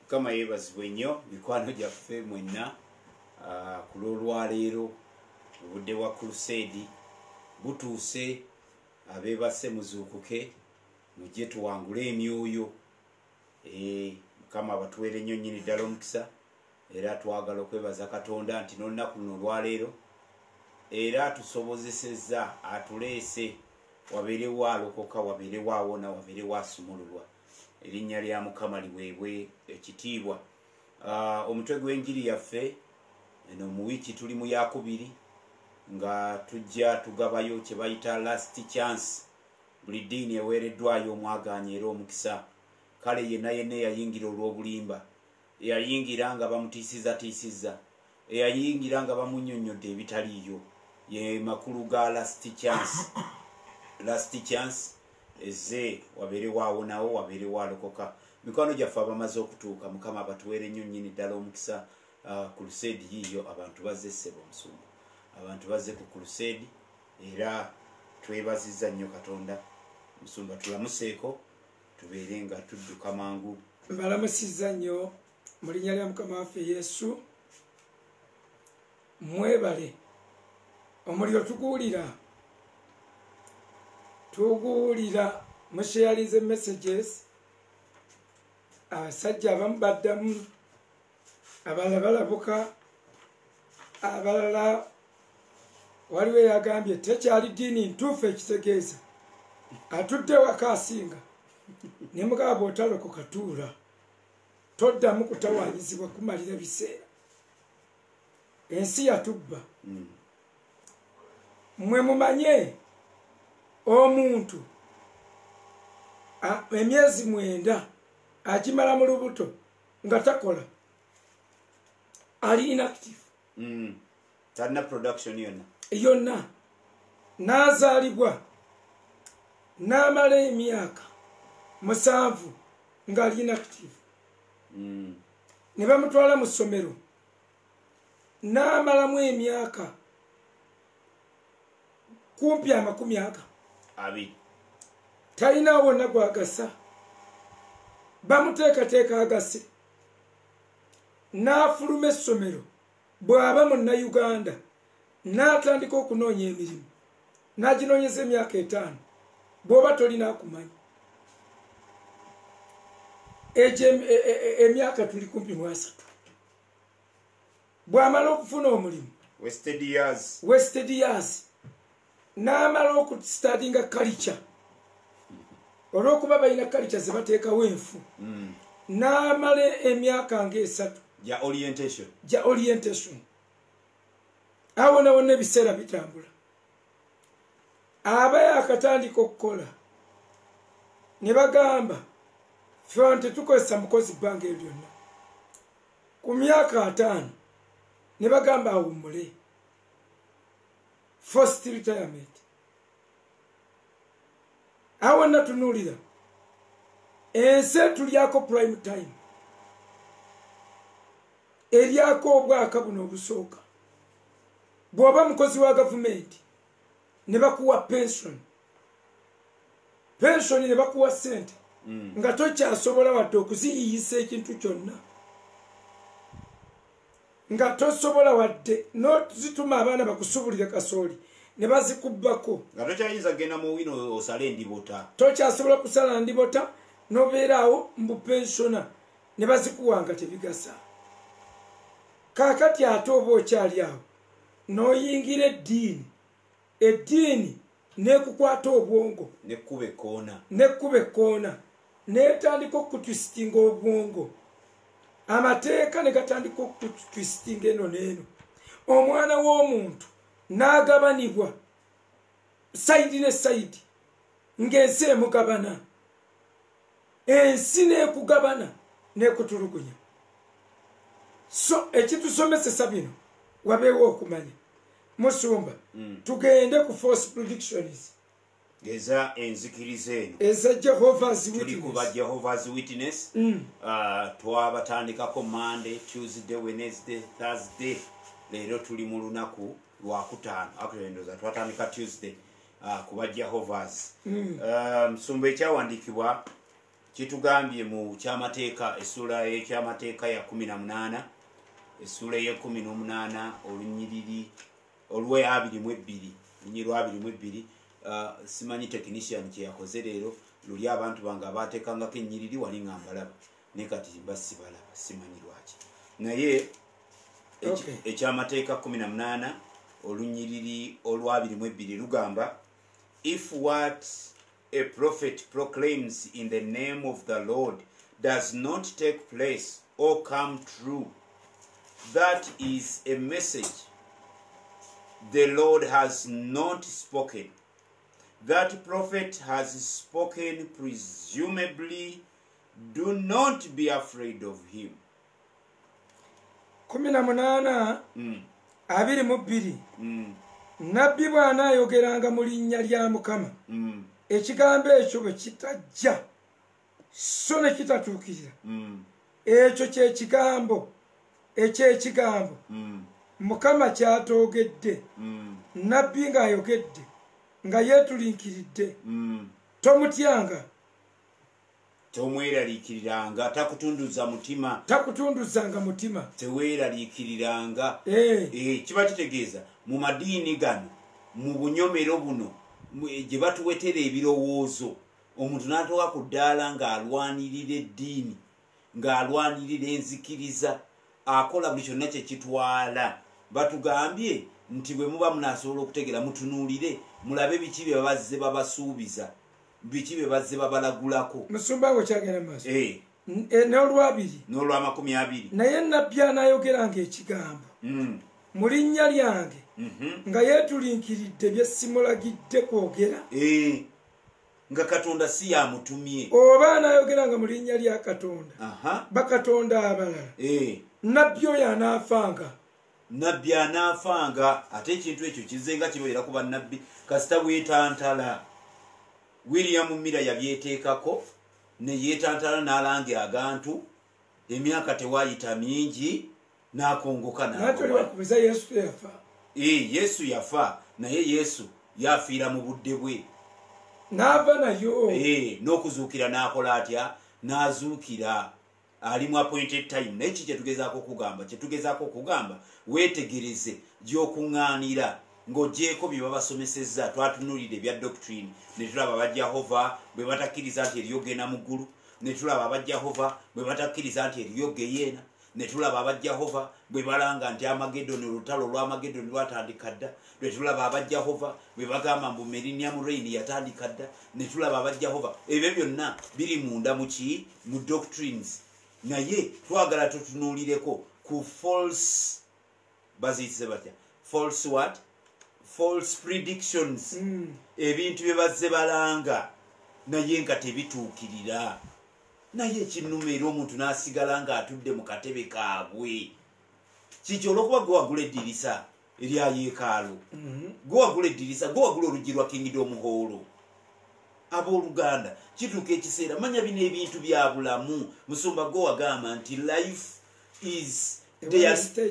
kama yebazibwe nnyo mikwano gyaffe mwenna ku lwolwaleero obudde bwa crusade butuuse abeebase muzuukuke mujje tuwangule emyoyo mukama batuweere nnyo nnyini ddala omukisa era twagala okwebaza Katonda nti n'olunaku luno olwaleero era tusobozesezza atuleese wabeerewo alokoka wabeerewo awona wabeerewo asumululwa erinnya lya Mukama liweebwe ekitiibwa. Omutwe gw'enjiri yaffe eno mu wiiki tuli mu yakubiri nga tujja tugabayo kye bayita last chance. Buli ddiini eweereddwayo omwagaanya era omukisa. Kale yenna eyayingira olw'obulimba, eyayingira nga bamutiisizza, eyayingira nga bamunnyonnyodde ebitaliiyo, ye makulu ga last chance. Last chance eze wabeerewo awonawo wabeerewo alokoka. Mikwano gyaffe abamaze okutuuka Mukama batuweere nnyo nnyini ddala omukisa. Crusade yiyo abantu bazze ssebo omusumba, abantu bazze ku crusade era twebazizza nnyo Katonda. Musumba tulamuseeko tubeere nga tudduka mangu. Mbalamusizza nnyo mu linnya lya Mukama waffe Yesu. Mwebale omuliro tuguulira musharinze messages. Abasajja abamu baddamu, abalala balabuka, abalala waliwo yagambye tekyali ddiini ntuufu ekitegeeza atudde waka asinga ne mugaba bw'otalokoka tuula toddamu kutawaanyizibwa kumalira biseera. Ensi yatubba. Mwe mumanye omuntu emyezi 9 agimala mu lubuto nga takola ali inactive. Talina production yonna n'azaalibwa n'amala emyaka 7 nga ali inactive. Ne bamutwala mu ssomero n'amalamu emyaka kumpi 40. Talina wonna gwagasa. Bamuteekateeka agase n'afuluma essomero bw'aba Munnayuganda n'atandika okunoonya emirimu n'aginoonyeza emyaka 5 bw'oba tolina akumanyi. Egyo emyaka tuli kumpi mu 3. Bw'amala okufuna omulimu wasted years n'amala okustudyinga culture olw'okuba balina culture ze bateekawo enfu n'amala emyaka nga 3 ja orientation awona wonna ebiseera bitambula aba yakatandika okukola ne bagamba ffe tetukozesa mukozi bbanga ebyo lyonna ku myaka 5 ne bagamba awummule forced retirement. Awonna tunuulira ensi tulyako prime time eryako obwaka buno obusooka. Bw'oba mukozi wa gavumenti ne bakuwa pension ne bakuwa ssente nga tokyasobola wadde okuziyiyisa ekintu kyonna, nga tosobola wadde n'ozituma abaana bakusubulire kasooli ne bazikubbako nga tokyayinza genda mu wino osale ndibota, tokyasobola kusala ndibota n'obeeraawo mbu pensiona ne bazikuwanga tebigasa. Kaakati ate oba okyali awo n'oyingira eddiini n'ekukwata obwongo n'ekkuba ekkoona n'etandika okutwisitinga obwongo, amateeka ne gatandika okutwisitinga eno n'eno. Omwana w'omuntu n'agabanibwa sayidi ne sayidi ng'ensi emugabana, ensi n'ekugabana n'ekutulugunya. So ekitusomesesa bino wabeewo okumanya. Musumba tugende ku false predictions eza enzikiriza eno eza Jehovah's Witness. Tuli kuba Jehovah's Witness. Twabatandikako Monday, Tuesday, Wednesday, Thursday. Leero tuli mu lunaku lwakutaano. Akulendooza twatandika Tuesday kuba Jehovah's. Musumba ekyawandiikibwa kitugambye mu kyamateeka essula y'ekyamateeka ya 18 essula ye 18 olunyiriri olwe 22 lunyiri 22 simanyi technician kyeyakoze leero luli abantu bange abateekangako ennyiriri wali nga mbalaba ne kati basibalaba simanyi lwaki naye ekyamateeka 18 olunyiriri olwa 22 lugamba if what a prophet proclaims in the name of the Lord does not take place or come true, that is a message the Lord has not spoken. That prophet has spoken presumably. Do not be afraid of him. 18 22 nabbi bw'anaayogeranga mu linnya lya Mukama ekigambo ekyo bwe kitajja so ne kitatuukirira ekyo kyekigambo ekyekigambo Mukama kyatoogedde nabbi ng'ayogedde nga yeetulinkiridde tomutyanga tomweraliikiriranga takutunduzanga mutima teweeraliikiriranga kiba kitegeeza mu madiini gano mu bunyomero buno gye batuwetera ebirowoozo omuntu n'atoka ku ddaala ng'alwanirira eddiini ng'alwanirira enzikiriza akola buli kyonna kyekitwala batugambye nti bwe muba munaasobola okutegera mutunuulire mulabe biki bye bazze babasuubiza biki bye bazze babalagulako musumba we kyagenda maaso n'olwabiri n'olwa20 naye nabbi anaayogeranga ekigambo mu linnya lyange nga yeetulinkiridde bye simulagidde kwogera nga Katonda si yamutumye oba anaayogeranga mu linnya lya Katonda bakatonda abalala nabbi oyo anaafanga ate ekintu ekyo kizenga kibeera ku bannabbi kasita bwetantala William Mira yabyeteekako ne yeetantala n'alange agantu emyaka tewaayita mingi n'akongoka Yesu yafa naye Yesu yafiira mu budde bwe n'ava nayo n'okuzuukira n'akola atya n'azuukira ali mu appointed time naye ki kyetugezaako okugamba weetegereze gy'okuŋŋaanira ng'ogyeko bye babasomesezza twatunuulira ebya doctrine ne tulaba abajjahova bwe batakkiriza nti eriyo genda mu ggulu ne tulaba abajjahova bwe batakkiriza nti eriyo geyeena ne tulaba abajjahova bwe balanga nti Amagedoni olutalo olw'Amagedoni lwatandika dda ne tulaba abajjahova bwe bagamba mbu Millennium Reign yatandika dda ne tulaba abajjahova ebyo byonna biri munda mu doctrines naye twagala tutunuulireko ku false baziyitise batya false predictions ebintu bye bazze balanga naye nga tebituukirira naye ekinnuma era omuntu n'asigala ng'atudde mu katebe kaabwe kiki olw'okuba gwe wagula eddirisa erya yeekaalu gwe wagula eddirisa gwe wagula oluggi lwa Kingdom Hall abooluganda kituuka ekiseera manya bino ebintu bya bulamu musumba gwe wagamba nti life is they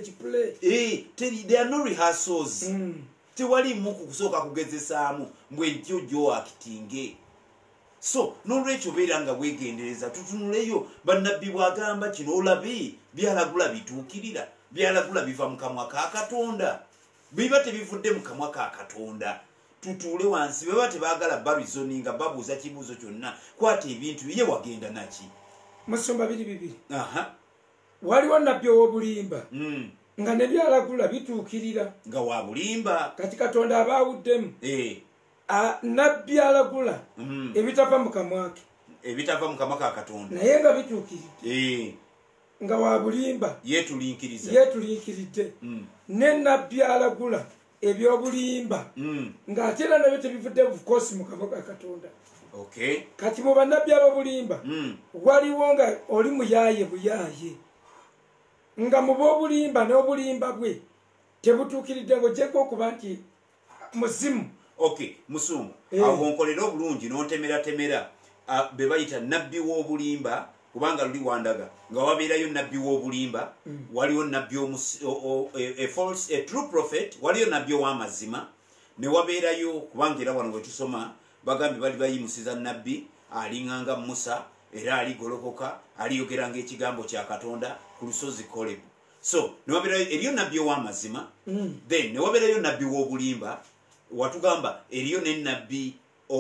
are no rehearsals tewalimu kusooka kugezesaamu mbwejjo gyoakitinge so n'olwekyo beera nga bwegendereza tutunuleyo bannabbi bwagamba kino olabe byalagula bituukirira byalagula biva mu kamwa ka Katonda biba tebivudde mu kamwa ka Katonda tutuule wansi baba tebaagala babizoninga babuuza kibuuzo kyonna kwata ebintu ye wagenda naki musumba 2 waliwo nabbi ow'obulimba nga ne byalagula bituukirira nga wa bulimba kati Katonda abaawuddemu nabbi alagula ebitava mu kamwa ke ebitava mu kamwa ka Katonda naye nga bituukiridde nga wa bulimba yeetulinkiridde ne nabbi alagula ebyobulimba ng'ate era nabyo tebivudde bukosi mu kamwa ka Katonda kati mu bannabbi ab'obulimba waliwo nga oli muyaaye buyaaye nga mu b'obulimba n'obulimba bwe tebutuukiridde ng'ogyeko okuba nti muzimu musumba awo nkolera obulungi n'ontemeratemera be bayita nabbi w'obulimba kubanga luli wandaga nga wabeerayo nabbi w'obulimba waliwo nabbi a true prophet waliyo nabbi ow'amazima ne wabeerayo kubanga era wano bwe tusoma bagambye bali bayimusiza nabbi alinganga Musa era aligolokoka aliyogera ng'ekigambo kya Katonda ku lusozi Kolebu. So newabeerayo eriyo nabbi ow'amazima, then newabeerayo nabbi w'obulimba, watugamba eriyo ne nabbi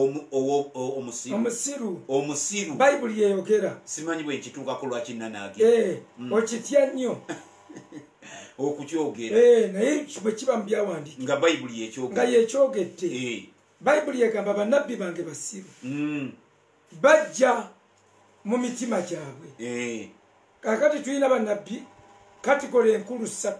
omusiru bayibuli yeyogera. Simanyi bwe nkituukako lwaki nanaage okitya nnyo okukyogera naye bwe kiba mu byawandiika nga bayibuli nga yekyogedde. bayibuli yegamba bannabbi bange basiru bajja mu mitima gyabwe. kakati tulina bannabbi kategori enkulu 3.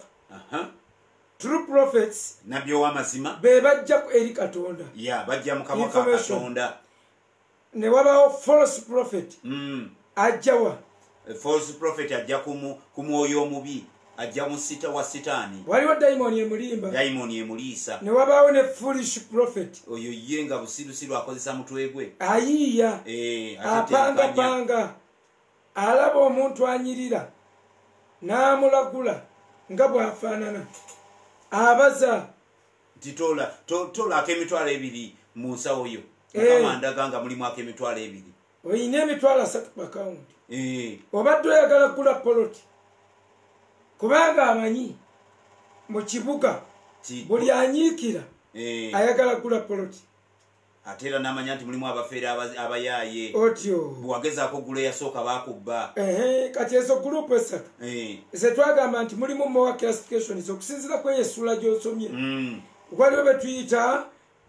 True prophets nabbi ow'amazima be bajja eri Katonda, bajja mu kamwa ka Katonda. ne wabawo false prophet ajjawa. False prophet ajja ku mwoyo omubi, ajja mu sita wa sitaani. waliwo daimoni emulimba, daimoni emuliisa. ne wabawo ne foolish prophet, oyo ye nga busirusiru akozesa mutwe gwe, ayiiya apangapanga, alaba omuntu anyirira n'amulagula nga bw'afaanana, abaza nti tolaako emitwalo 2 mu nsawo yo. Mukama ndaga nga mulimu emitwalo 2. oyina emitwalo 3 ku akawunti. obadde oyagala kugula poloti, kubanga amanyi mu kibuga buli anyiikira ayagala kugula poloti. ate era n'amanya nti mulimu abafeere abayaaye. otyo bwagezaako gula eyasooka baakubba. kati ezo gurupu 3 ze twagamba nti mulimu mowa classifications okusinziira ku essuula gy'osomye. waliwo be tuyita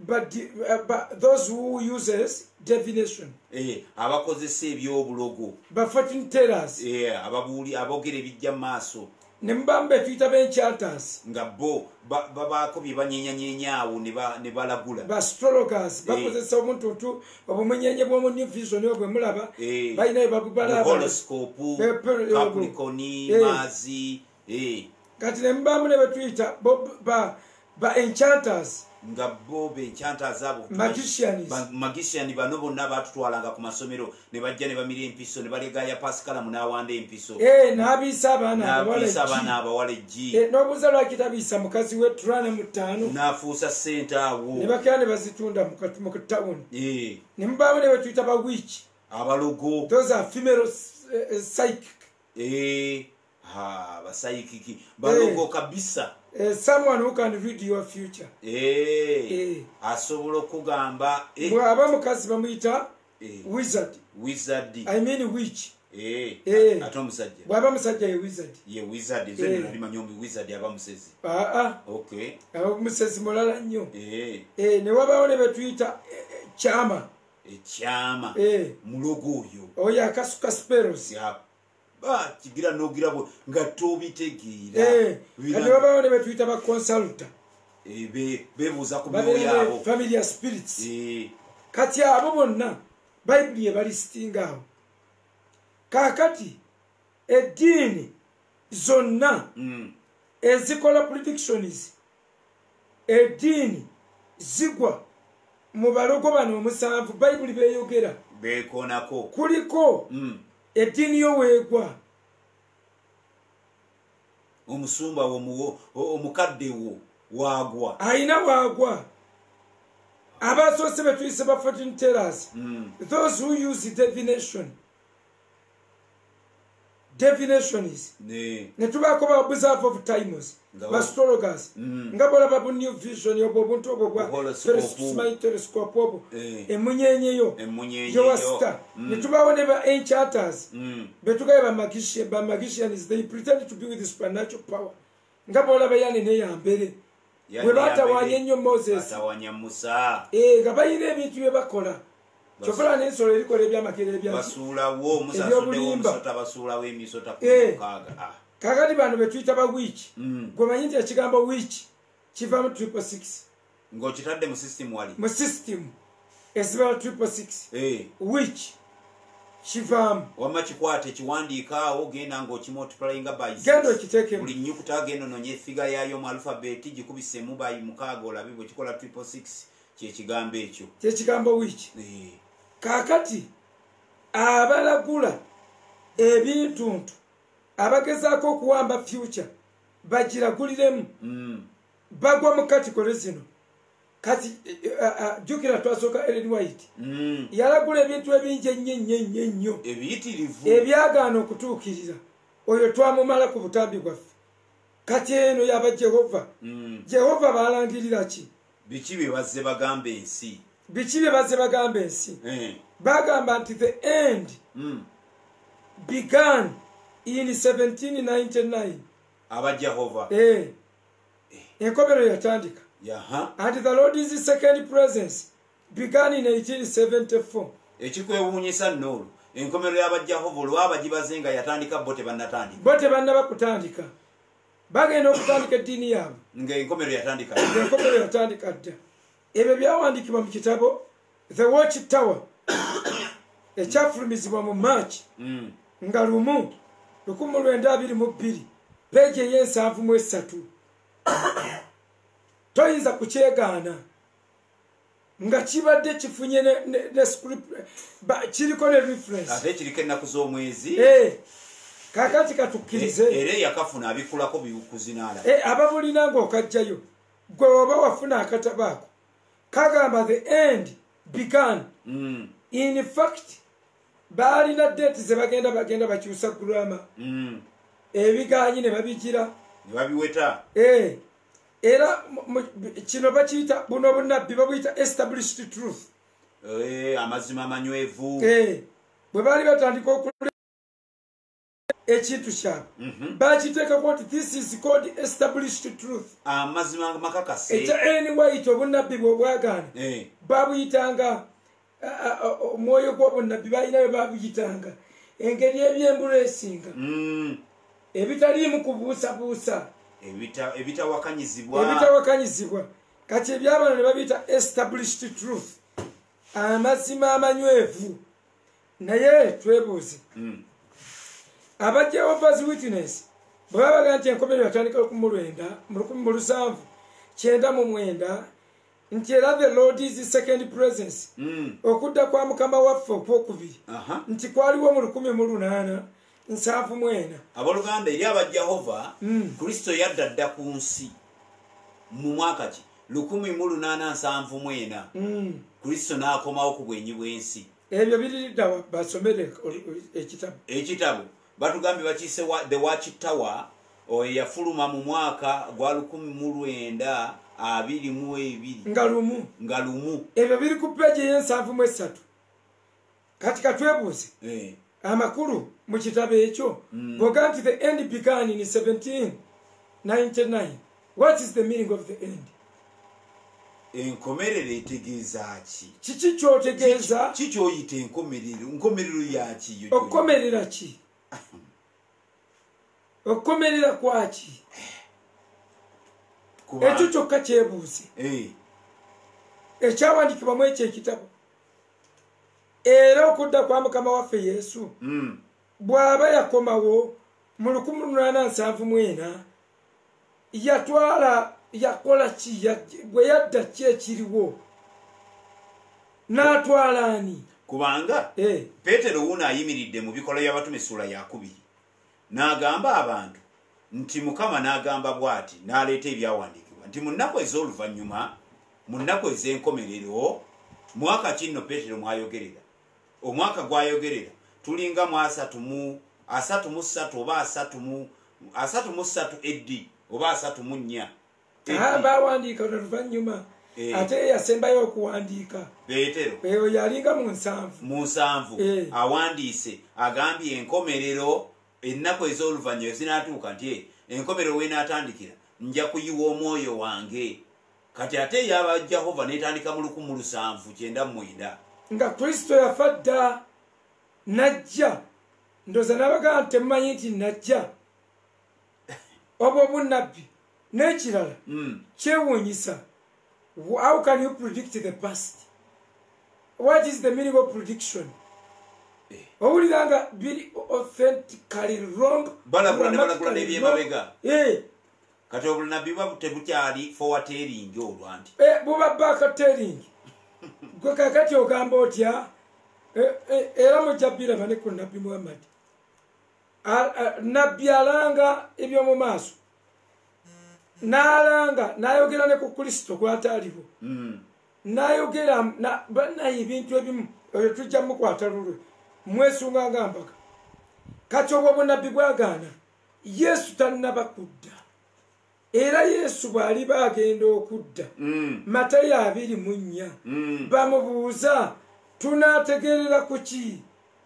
those who uses divination, abakozesa ebyobulogo, ba fortune tellers, aboogera ebijja mu maaso. ne mubamu be tuyita b'enchanters, nga bo babaako bye banyenyanyenyaawo ne balagula. ba astrologers bakozesa omuntu obumunyenye bw'omu new vision bwe mulaba balina horoscope, capricorn, maazi. kati ne mubamu ne be tuyita ba enchanters, nga bo b'enchanters abo magician bano bonna batutwalanga ku masomero ne bajja ne bamira empiso ne balegaya Pasikalamu n'awanda empiso, n'abiisa abaana abawala eggi, n'obuuza lwaki tabiisa mukazi we tulana mu 5 n'afuusa ssente awo, ne bakera ne bazitunda mu tawuni. ne mubaamu ne betuyita ba witch, abalogo, those are female psychic. basayikiki balogo kabisa. Someone who can read your future. asobola okugamba bw'aba mukazi bamuyita wizard. I mean witch. ate omusajja bw'aba musajja ye wizard. ye wizard. nze nalimanyi ombi wizard aba musezi. Okay. Musezi mulala nnyo. ne wabaawo ne betuyita kyama. ekyama mulogo oyo akasuka spells. kigira n'ogirabo nga tobitegeera. kati wabaawo ne betuyita ba consulta, bebuuza ku myoyo abo, familiar spirits. kati abo bonna bayibuli ebalistinga awo. kaakati eddiini zonna ezikola predictions, eddiini zigwa mu balogo bano 7 bayibuli beeyogera beekoonako. kuliko eddiini y'oweegwa, omusumba omukadde wo waagwa, ayina waagwa. abasoose betuyise ba fortune tellers, those who use divination, divinations, ne tubaako ba observe of times, ba astrologers, nga bolaba bu new vision obwo obuntu obwo bwa telescope obwo, emunyenye yo yowasita. ne tubaawo ne ba enchanters, betugaye ba magicians, they pretend to be with supernatural power, nga bolaba yane neyambere bwe batawanya ennyo Moses, nga bayina ebintu bye bakola. kyokkola n'ensolo erikola ebyamagero basuulawo emisota. kakati bano betuyita ba witch. gwemanyi nti ekigambo witch kiva mu 666 ng'okitadde mu system wali mu system eziba 666 witch kivaamu. wamma kikwate kiwandiikaawo genda ng'okimultiplyinga by 6. genda okiteekemu buli nnyukuta agenda ononye effiga yaayo mu alphabet gikubisemu by 6 olabe bwe kikola 666 kyekigambo ekyo, kyekigambo witch. kaakati abalagula ebintuntu abagezaako okuwamba future bagiraguliremu bagwa mu katikole zino. kati jukira twasoka Ellen White yalagula ebintu ebingi ennyo ebiyitirivu ebyagaana okutuukirira oyo twamumala ku butambi bwaffe kati eno yaba Jehova balangirira ki biki bye bazze bagamba ensi bagamba nti the end began in 1799 aba Jehova enkomero yatandika and the Lord's second presence began in 1874 ekikwewuunyisa nnoolu enkomero y'aba Jehova olwaba gibazenga yatandika bo tebannaba kutandika bagenda okutandika eddiini yaabwe ng'enkomero yatandika dda ebyo byawandiikibwa mu kitabo The Watch Tower ekyafulumizibwa mu March nga 1922 peegi ey'ensanvu toyinza kukyegaana nga kibadde kifunye ne script kiriko ne reference ate kiriko ennaku z'omwezi kakati katukkirize era yakafuna abikulako bikuzinaala ababulina ng'okajjayo gwe oba wafuna akatabo ako kagamba the end began in fact baalina date ze bagenda bakyusa gulama ebiganyi ne babigira ne babiweta era kino bakiyita buno bunnabbi babuyita established truth amazima amanywevu bwe baali batandika okula ekintu kyabwe bakiteekako nti this is called established truth amazima makakase ekya Ellen White obunnabbi bwobwagaana babuyitanga omwoyo gw'obunnabbi balinayo babuyitanga engeri ebyembula esinga ebitaliimu kubuusabuusa ebitawakanyizibwa kati ebyabano ne babiyita established truth amazima amanywevu naye twebuuze aba Jehovah's Witness bwe babaga nti enkomero yatandika mu 1799 nti era the Lord's second presence okudda kwa mukama waffe okwokubiri nti kwaliwo mu 1874 abooluganda eri aba Jehova Kristo yadda dda ku nsi mu mwaka ki 1874 Kristo n'akomawo ku bwenyi bw'ensi ebyo biridda basomere ekitabo batugambye bakiise The Watch Tower oyo yafuluma mu mwaka gwa 1922 nga lumu ebyo biri ku peegi ey'ensanvu kati katwebuuze amakulu mu kitabo ekyo bw'oga nti the end began in 1799 what is the meaning of the end enkomerero etegeeza ki kiki kyotegeeza kikyoyita enkomerero yaki okukomerera ki okukomerera kwaki ekyo kyokka kyebuuze ekyawandiikibwamu ekyo ekitabo era okudda kwa mukama waffe Yesu bw'aba yakomawo mu 1874 yakola ki bwe yadda ki ekiriwo n'atwala ani kubanga Peetero wuuno ayimiridde mu Bikola by'Abatume essula ya 2 n'agamba abantu nti Mukama n'agamba bw'ati n'aleeta ebyawandiikibwa nti mu nnaku ez'oluvannyuma mu nnaku ez'enkomerero mwaka kinno Peetero mwayogerera omwaka gwayogerera tulinga mu 33 oba 33 eddi oba 34 bawandiika oluvannyuma ate yasembayo okuwandiika Peetero eyo yalinga mu 7 awandiise agambye enkomerero ennaku ez'oluvannyuma zinaatuuka nti enkomerero weenaatandikira nja kuyiwa omwoyo wange kati ate yaba Jehova n'etandika mu 1799 nga Kristo yafa dda najja ndoza nabaga temumanyi nti najja obwo obunnabbi n'ekirala kyewuunyisa how can you predict the past what is the meaning of prediction owulira nga biri authentically wrong balagula n'ebyemabega kati obulunabbi bwa tebukyali forward-telling olwa nti buba back-telling gwe kakati ogamba otya era mujja biraba ne ku nabbi Muhammad nabbi alanga ebyomu maaso n'alanga n'ayogera ne ku Kristo gw'ataaliwo n'ayogera bannaye ebintu ebimu oyo tujja mukwata lulwe mwesunga ng'ambaga kati obwo bunnabbi bwagaana Yesu tannaba kudda era Yesu bw'aliba agenda okudda Matayo 24 bamubuuza tunaategeerera ku ki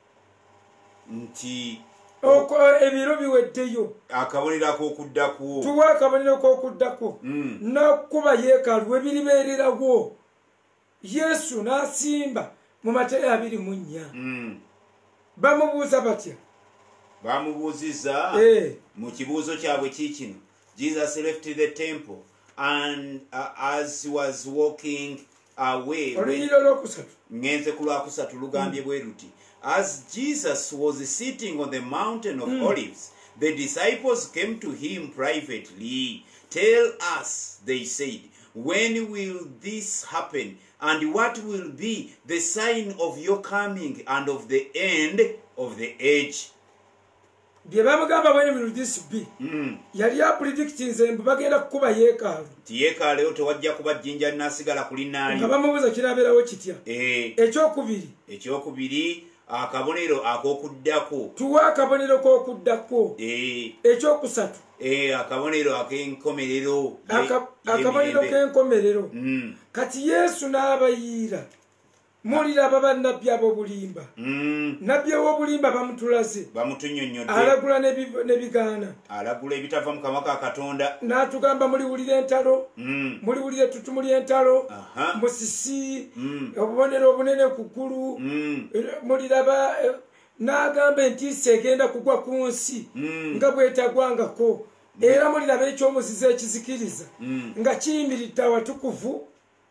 nti ebiro biweddeyo akabonero ak'okuddako tuwa akabonero k'okuddako n'okkuba yeekaalu we biribeererawo Yesu n'asimba mu Matayo 24 bamubuuza batya bamubuuzizza mu kibuuzo kyabwe kiikino Jesus left the temple and as he was walking away ngenze ku lwakusatu lugambye bwe luti as Jesus was sitting on the mountain of Olives, the disciples came to him privately. Tell us, they said, when will this happen? And what will be the sign of your coming and of the end of the age? When will this be? Yali predicting zembu bagenda kukuba yeekaalu. Yeekaalu eyo tewajja kuba jjinja nasigala kulinaali. Nga bamubuuza kinabeerawo kitya? Ekyokubiri akabonero ak'okuddako tuwa akabonero k'okuddako ekyokusatu akabonero ak'enkomerero akabonero k'enkomerero kati Yesu n'abayiira muliraba bannabbi ab'obulimba nabbi ow'obulimba bamutulaze bamutunnyonnyodde alagula n'ebigaana alagula ebitava mu kamwa ka Katonda n'atugamba muliwulira entalo muliwulira ettutumu ly'entalo musisi obubonero obunene ku ggulu muliraba n'agamba entiisa egenda kugwa ku nsi nga bwetagwangako era muliraba ekyomuzizo ekizikiriza nga kiyimiridde awatukuvu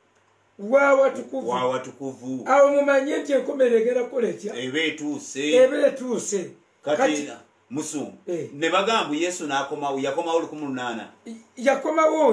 wawatukuvu awo mumanye nti enkomero egenda kukola etya eba etuuse kati musu ne bagamba Yesu n'akomawo yakomawo 18 yakomawo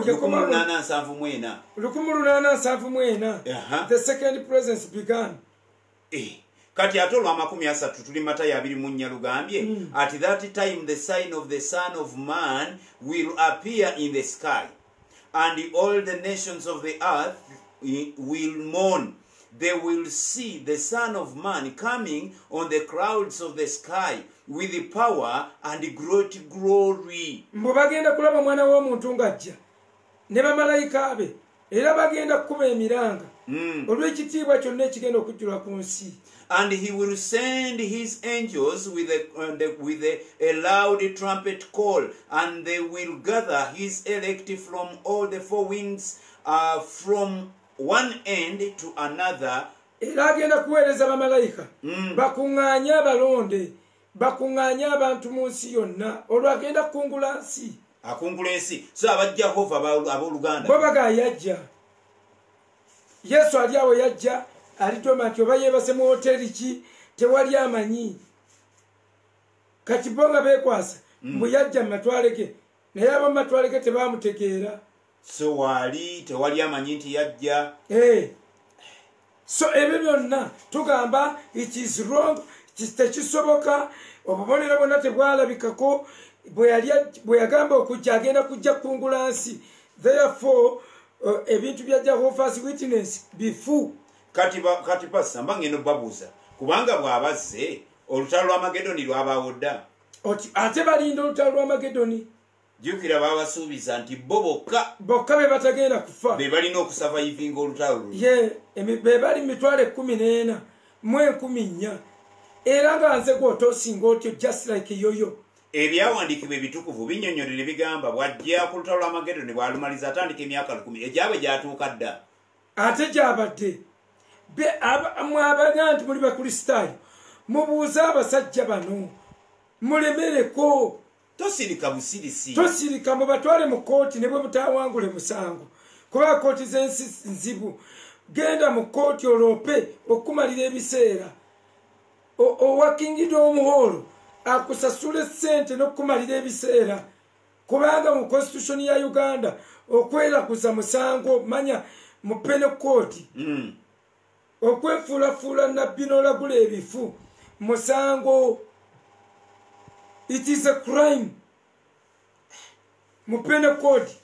1874 the second presence began kati ate olw'amakumi 3 tuli Matayo 24 lugambye at that time the sign of the Son of Man will appear in the sky and all the nations of the earth will mourn. They will see the Son of Man coming on the clouds of the sky with the power and great glory. Mbagenda kulaba mwana w'omuntu ng'ajja ne bamalayika be era bagenda kukuba emiranga olw'ekitiibwa kyonna ekigenda okujjula ku nsi. And he will send his angels with a loud trumpet call, and they will gather his elect from all the four winds, from one end to another. Era agenda kuweereza bamalayika bakuŋŋaanye abalonde bakuŋŋaanye abantu mu nsi yonna olwo agenda kukungula nsi akungula ensi so abajja Yehova abooluganda bo baga yajja Yesu ali awo yajja alitoma nti oba yeebase mu hoteri ki tewali amanyi kati bo nga beekwasa mbu yajja mu matwale ge naye abo mu matwale ge tebaamutegeera so wali tewali amanyi nti yajja so ebyo byonna tugamba it is wrong tekisoboka obubonero bwonna tebwalabikako bwe yagamba okujja agenda kujja kungula nsi therefore ebintu bya Jehovah's Witness bifu kati pasa mbangeno babuuza kubanga bw'abazze olutalo lw'Amagedoni lwabaawo dda ate balinda olutalo lw'Amagedoni jukira babasuubiza nti bo bokka be batagenda kufa be balina okusavayivinga olutalo luno be bali 14,000 mu 14,000 era nga nze gw'otoosinga otyo just like yoyo ebyawandiikibwa ebitukuvu binnyonnyole ne bigamba bw'ajja ku lutalo lw'Amagedoni bw'alumaliza atandika emyaka 10 egyabwe gyatuuka dda ate gyabadde mwabanya nti muli bakristaayo mubuuze abasajja bano mulemereko tosirika busirisi tosirika mubatwale mu kooti ne bwe butawangule musango kuba kooti z'ensi nzibu genda mu kooti olope okumalira ebiseera owakingida omuholo akusasula sente n'okumalira ebiseera kubanga mu constitution ya Uganda okwerakuza musango manya mu penal court okwefuulafuula nabbi n'olagula ebifu musango it is a crime mu penal code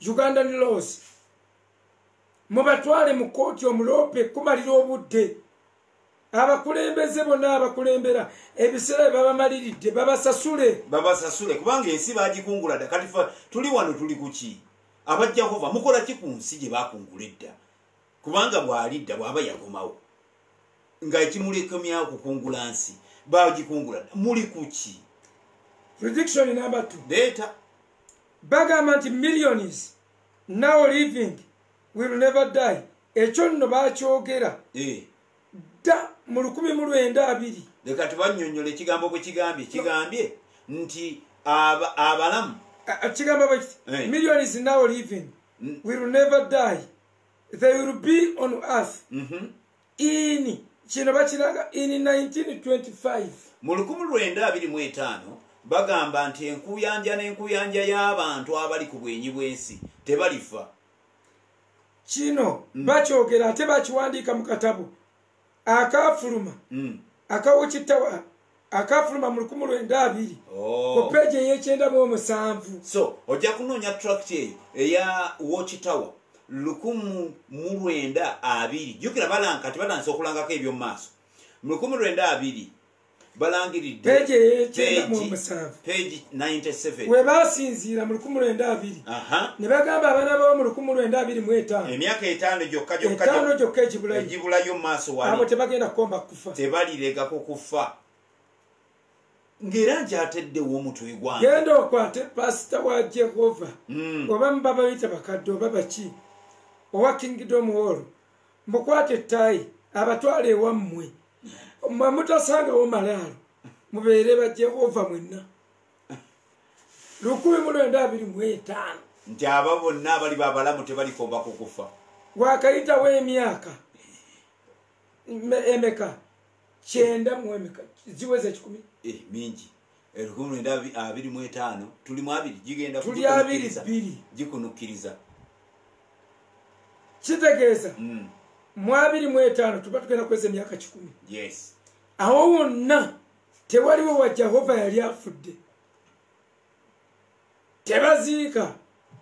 Ugandan laws mubatwale mu kooti omulope kumalira obudde abakulembeze bonna abakulembera ebiseera babamaliridde babasasule kubanga ensi bagikungula dda kati tuli wano tuli kuki abajja hova mukola ki ku nsi gye bakungula edda kubanga bw'alidda bw'aba yakomawo nga ekimulekomyawo kukungula nsi bagikungula dda muli kuki. Prediction number 2 data bagamba nti millions now living will never die. Ekyo nno bakyogera dda mu 1920. leka tubanyonyola ekigambo bwe kigambye nti abalamu kigamba bwe millions now living will never die, they will be on earth in kino bakiraga in 1925. mu 1925 bagamba nti enkuyanja y'abantu abali ku bwenyi bw'ensi tebalifa. Kino bakyogera ate bakiwandiika mu katabo akafuluma akawukitawa akafuluma mu 1920 ku peegi ey'ekyenda so ojja kunoonya tract eyo eya Watch Tower 1920 jukira balanga kati batandise okulangako eby'omu maaso mu 1920 balangiridde peegi ey'ekyenda page 97 we basinziira mu 1920 ne bagamba abaana babo mu 1925 emyaka 5 gyokka egibulayo mu maaso wali abo tebagenda kukomba kufa tebaliregako kufa ng'era nkyateddewo omutwe gwange genda okwate pasita wa Jehova oba mubaba bayita bakadde oba baki owa Kingdom Hall mukwate ettayi abatwale ewammwe mmwe mutasangawo malaalo mubeere ba Jehova mwenna 1925 nti aba bonna abali babalamu tebalikomba kukufa wakayitawo emyaka emeka 9 ziweze 10 mingi 1925 tuli mu 2 gigenda tuli 2 gikunukkiriza kitegeeza mu 25 tuba tugenda kweza emyaka 10. Yes. Awo wonna tewaliwo wa Jehova yali afudde tebaziika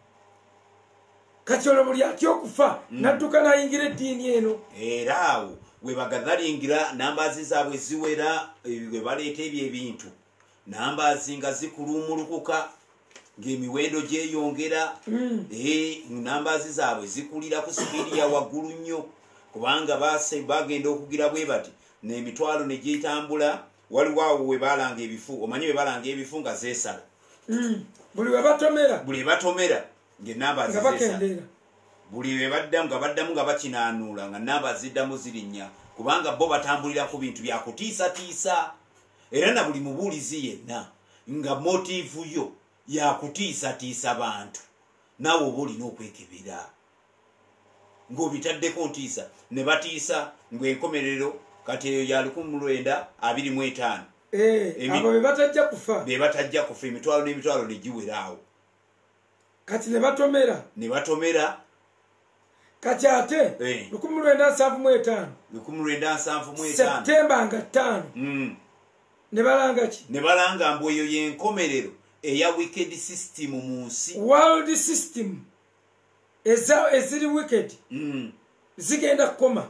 kati olwo buli atya okufa nadduka nayingira eddiini eno era awo we bagadhalingira nambazi zaabwe ziwera we baleeta ebyo ebintu nambazi nga zikulumulukuka ng'emiwendo gyeyongera nambazi zaabwe zikulira ku sipiidi ya waggulu nnyo kubanga bagenda okugira bwe bati n'emitwalo ne gyetambula waliwo awo we balanga ebifu omanyi we balanga ebifu nga zeesala buli we batomera ng'enambazi zeesala buli we baddamu nga bakinaanuula nga namba ziddamu zirinnya kubanga bo batambulira ku bintu bya kutiisatiisa era na buli mubuulizi yenna nga motiivu yo yakutiisatiisa bantu naawe oba olina okwekebera ng'obitaddeko ntiisa ne batiisa ng'enkomerero kati eyo ya 1925 abo be batajja kufa emitwalo n'emitwalo ne giwera awo kati ne batomera kati ate 1975 Septemba nga 5 ne balanga ki ne balanga mbu eyo y'enkomerero eya wicked system mu nsi world system eziri wicked zigenda kukoma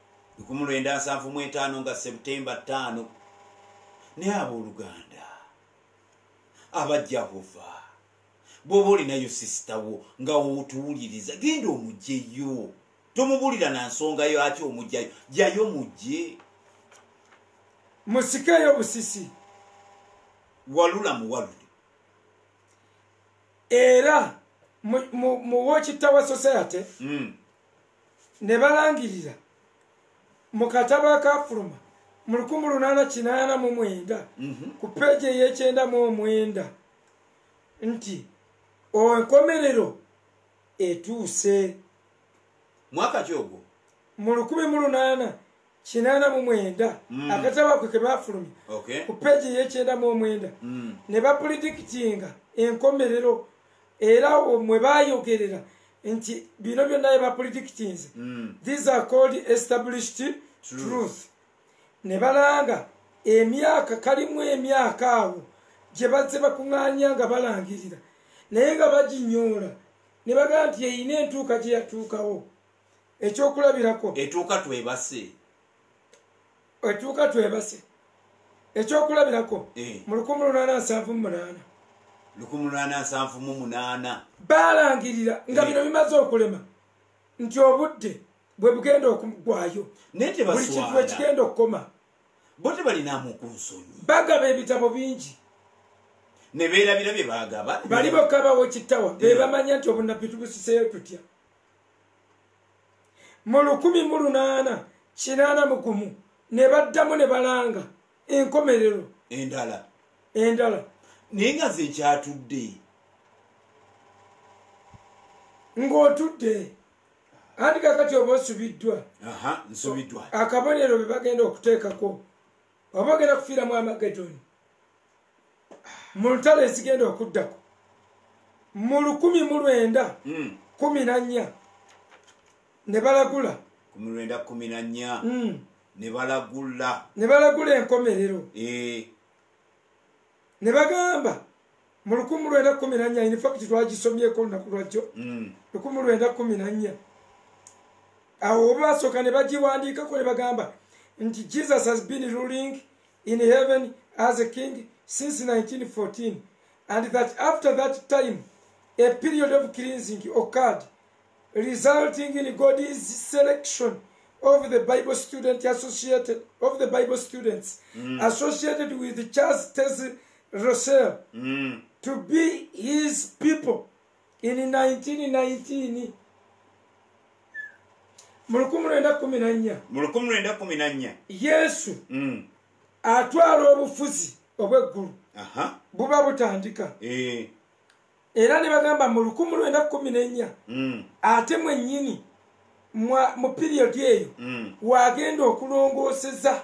1975 nga Septemba 5 ne abooluganda abajjahova bw'oba olinayo sisitawo nga wotuwuliriza genda omugjeyo tomubuulira na nsonga yo ati omugjayo jjayo mujje musikeyo busisi walula muwalule era mu Watch Tower Society ne balangirira mu katabo akafuluma mu 1889 ku peegi ey'ekyenda nti enkomerero etuuse mwaka ki ogwo mu 1889 akatabo ako ke bafulumya ku peegi ey'ekyenda ne bapredikitinga enkomerero era mwe bayogerera nti bino byonna bye bapredikitinze these are called established truth ne balanga emyaka kalimu emyaka awo gye bazze bakuŋŋaanya nga balangirira naye nga baginyoola ne bagamba nti eyina entuuka gye yatuukawo ekyokulabirako etuuka twebase ekyokulabirako mu 1878 balangirira nga bino bimaze okulema nti obudde bwe bugenda okugwayo buli kintu ekigenda okukoma bo tebalinamu ku nsonyi bagaba ebitabo bingi ne beerabira bye baagaba bali bokka bawo kittawa be bamanya nti obunabbi tubusiseyo tutya mu 1881 ne baddamu ne balanga enkomerero endala naye nga nze nkyatudde ng'otudde anti kakati oba osubiddwa nsubiddwa akabonero be bagenda okuteekako oba ogenda kufiiramu amagedoni mu ntalo ezigenda okuddako mu 1914 ne balagula 1914 ne balagula enkomerero ne bagamba mu 1914 in fact twagisomyeko olunaku lwajjo 1914 awo basooka ne bagiwandiikako ne bagamba nti Jesus has been ruling in heaven as a king since 1914 and that after that time a period of cleansing occurred resulting in God's selection of the Bible students associated with Charles Taze Russell to be his people in 1919 mu 1914 Yesu atwala obufuzi obw'eggulu buba butandika era ne bagamba mu 1914 ate mwennyini mu piriyodi eyo wagenda okulongooseza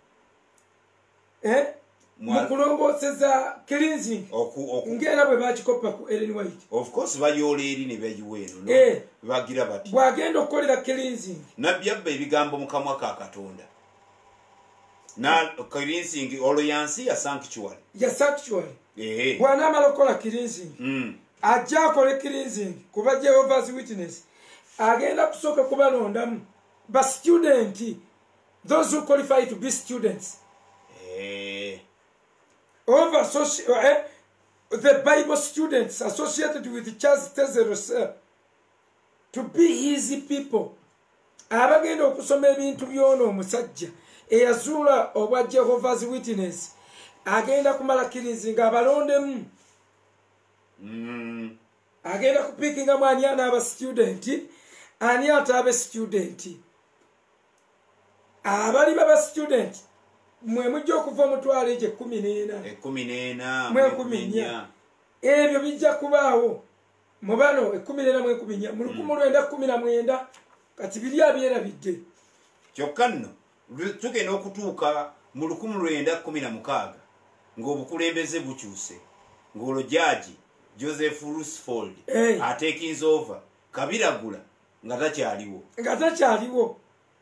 mu kulongooseza cleansing ng'era bwe bakikopa ku Ellen White of course bayoola eri ne bayiwa eno bagira bati bwagenda okukolera cleansing nabbi abba ebigambo mu kamwa ka Katonda na cleansing olwo yansi ya sanctuary bw'anaamala okukola cleansing ajja akole cleansing kuba Jehovah's Witness agenda kusooka kubalondamu ba student those who qualify to be students over the Bible students associated with Charles Taze Russell to be his people abagenda okusoma ebintu by'ono omusajja eyazuula obwa Jehovah's Witness agenda kumala cleansing abalondemu agenda kupikinga mwani anaaba student ani ataabe student abali baba student mwe mujja okuva omutwalo egyo 14 ebyo bijja kubaawo mu bano 14 mu 1919 kati biri abyerabidde kyokka nno tugenda okutuuka mu 1916 ng'obukulembeze bukyuse ng'olwo jaaji Joseph Rusfold atekinze over Kabiragula nga takyaliwo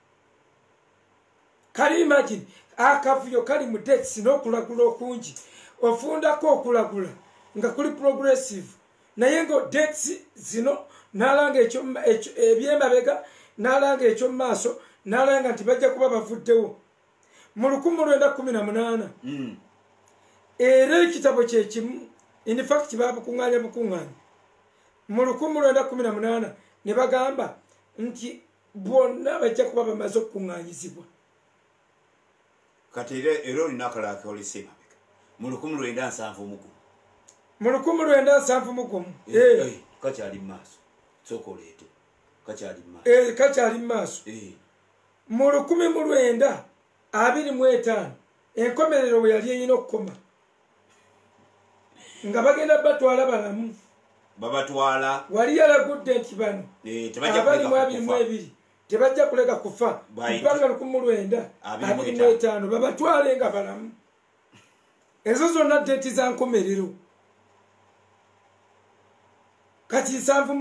kali imagine akavuyo kali mu dates n'okulagula okungi ofundako okulagula nga kuli progressive naye nga dates zino n'alanga ebyemabega n'alanga ekyo mu maaso n'alanga nti bajja kuba bavuddewo mu 1918 era ekitabo kyekimu in fact babukuŋŋaanya mu 1918 ne bagamba nti bonna bajja kuba bamaze okukuŋŋaanyizibwa kati era olina akalala kolese mabega mu 1971 kakyali mu maaso sooka oleete kakyali mu maaso mu 1925 enkomerero bwe yali eyina okukoma nga bagenda batwala balamu babatwala wali yalagudde nti bano abali mu 22 tebajja kuleka kufa mpaka 1925 babatwale nga balamu ezo zonna deeti za nkomerero kati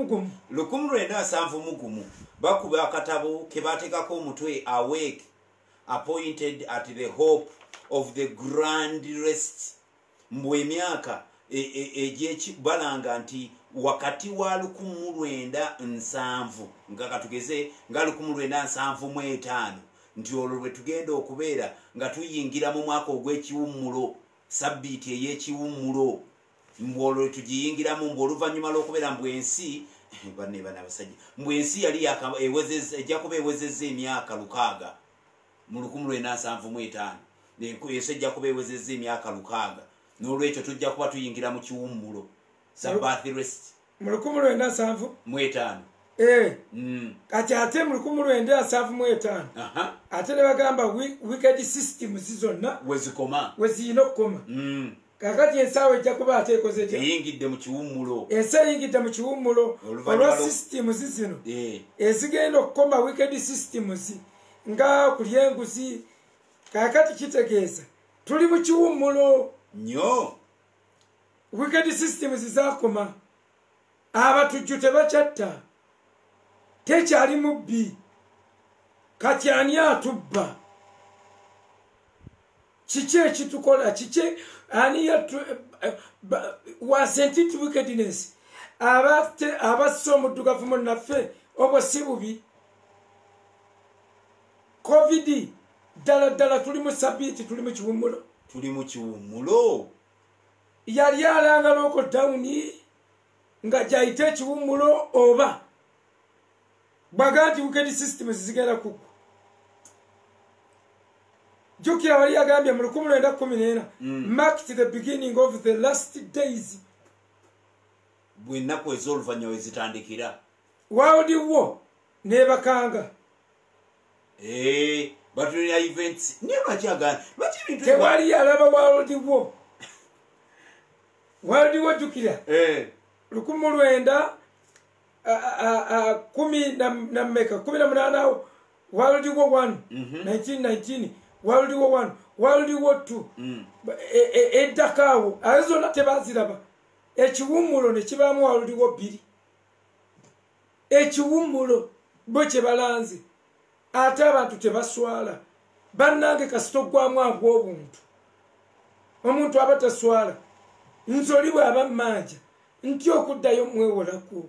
1971 bakuba akatabo ke bateekako omutwe awake appointed at the hope of the grand rest mbwe emyaka balanga nti wakati wa 1907 nga katugeze nga 1975 nti olwo lwe tugenda okubeera nga tuyingira mu mwaka ogw'ekiwummulo sabbiiti ey'ekiwummulo mbwolwo tugiyingiramu mbw'oluvannyuma lw'okubeera mbwensi banne bana abasajja mbwensi yali ejja kuba ewezezza emyaka 6 mu 1975 ensi ejja kuba ewezezza emyaka 6 n'olwekyo tujja kuba tuyingira mu kiwummulo Sabbath rest mu 1975 kati ate mu 1975 ate ne bagamba wicked systems zonna wezirina okukoma kakati ensaawa ejja kuba ate ekoze eyingidde mu kiwummulo ensi eyingidde mu kiwummulo olwa systems zino ezigenda okukoma wicked systems nga kulya enguzi kakati kitegeeza tuli mu kiwummulo nnyo wicked systems zakoma abatujju tebakyatta tekyali mubbi kati ani atubba kiki ekitukola kiki ani wasentiti wickedness abassa omuddugavu munnaffe obwo si bubi covid ddala tuli mu sabbiiti tuli mu kiwummulo yali alanga lokodawuni nga gyayita ekiwummulo oba bwaga nti wicked systems zigenda kugwa jukira wali yagambye mu 1914 marked the beginning of the last days bw'ennaku ez'oluvannyuma wezitandikira world war nebakanga batulina events niye lwaki agamba lwaki ebintu tewali yalaba world war jukira 1918 World War I 1919 World War I World War II eddakaawo azona tebaziraba ekiwummulo ne kibaamu World War II ekiwummulo bo kye balanze ate abantu tebaswala bannange kasitogwamu agw'obuntu omuntu aba taswala nzoli bw'aba mmanja nti okuddayo mwewolako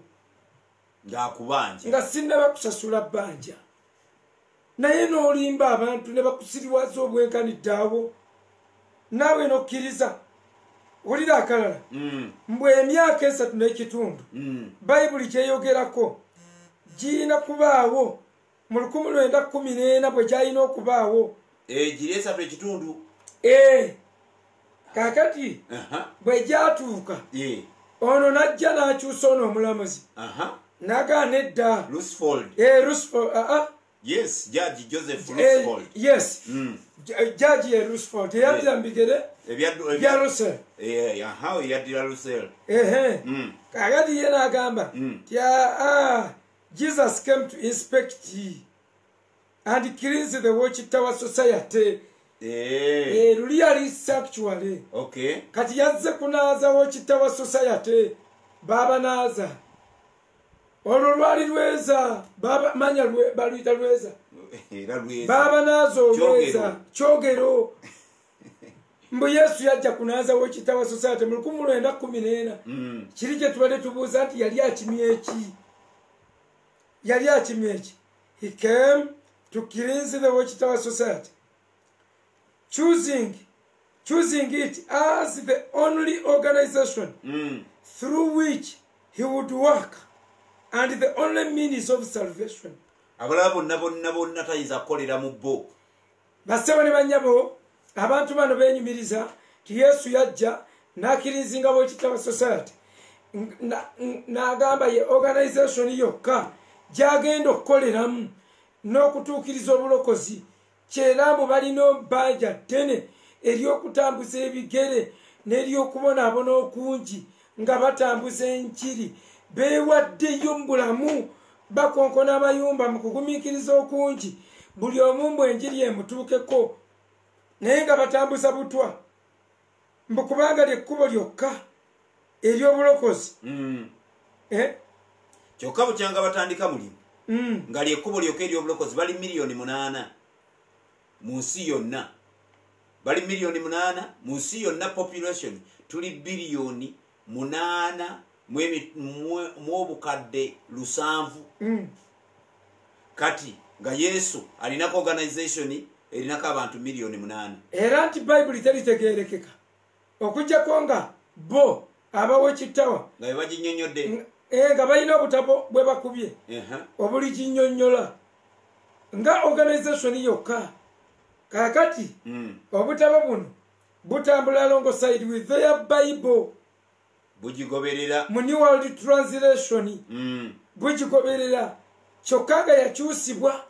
nga sinnaba kusasula bbanja naye n'olimba abantu ne bakusiriwaza obwenkaniddeawo naawe nokkiriza wulira akalala mbwe emyaka 3 n'ekitundu bayibuli kyeyogerako girina kubaawo mu 1914 bwe gyalina okubaawo giri 3 ekitundu kakati bwe gyatuuka ono najja n'akyusa ono omulamuzi nagaana edda Roosevelt yes Judge Joseph Roosevelt yes Judge Roosevelt yaddira mu bigere bya Russell yaddira Russell kakati ye n'agamba Jesus came to inspect and cleanse the Watchtower Society luli yali sanctuary kati yazze kunaaza Watchtower Society baba naaza olwo lwali lweza baba manya baluyita lweza baba naaza olweza kyogero mbu Yesu yajja kunaaza Watchtower Society mu 1914 kiri kye tubadde tubuuza nti yali akimye eki he came to cleanse the Watchtower Society choosing it as the only organization through which he would work and the only means of salvation. Abalala bonna tayinza kukolera mu bo. Bassebo ne bannyabo abantu bano beenyumiriza ti Yesu yajja n'akkirizinga Watchtower Society n'agamba ye organization yokka gy'agenda okukoleramu n'okutuukiriza obulokozi kyerambu balina bbanja ddene ery'okutambuza ebigere n'ery'okubonaabona okungi nga batambuza enjiri beewaddeyo mu bulamu bakonkona amayumba mu kugumiikiriza okungi buli omu mbu enjiri emutuukeko naye nga batambuza butwa mbu kubanga lyekkubo lyokka ery'obulokozi kyokka bukyanga batandika mulimu nga lyekkubo lyokka ery'obulokozi bali 8,000,000 mu nsi yonna bali 8,000,000 mu nsi yonna population tuli 8,800,000 mu obukadde 7 kati nga Yesu alinako organization erinako abantu 8,000,000 era nti bayibuli teritegerekeka okujjako nga bo abawo kitawa nga baginyonyodde nga balina obutabo bwe bakubye obuli kinyonyola nga organization yokka kakati obutabo buno butambula alongside with their Bible bugigoberera mu New World Translation bugigoberera kyokka nga yakyusibwa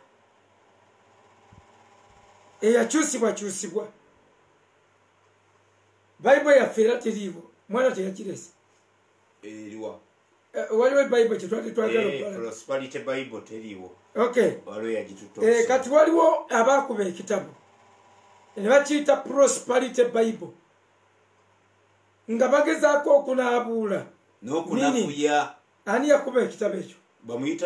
eyakyusibwa Bible yaffe era teriiwo mwana teyakirese eriwa waliwo Bible kyetwali twagala Prosperity Bible teriiwo okay waliwo yagituto kati waliwo abakuba ekitabo ne bakiyita Prosperity Bible nga bagezaako okunaabuula n'okunafuya ani yakuba ekitabo ekyo bamuyita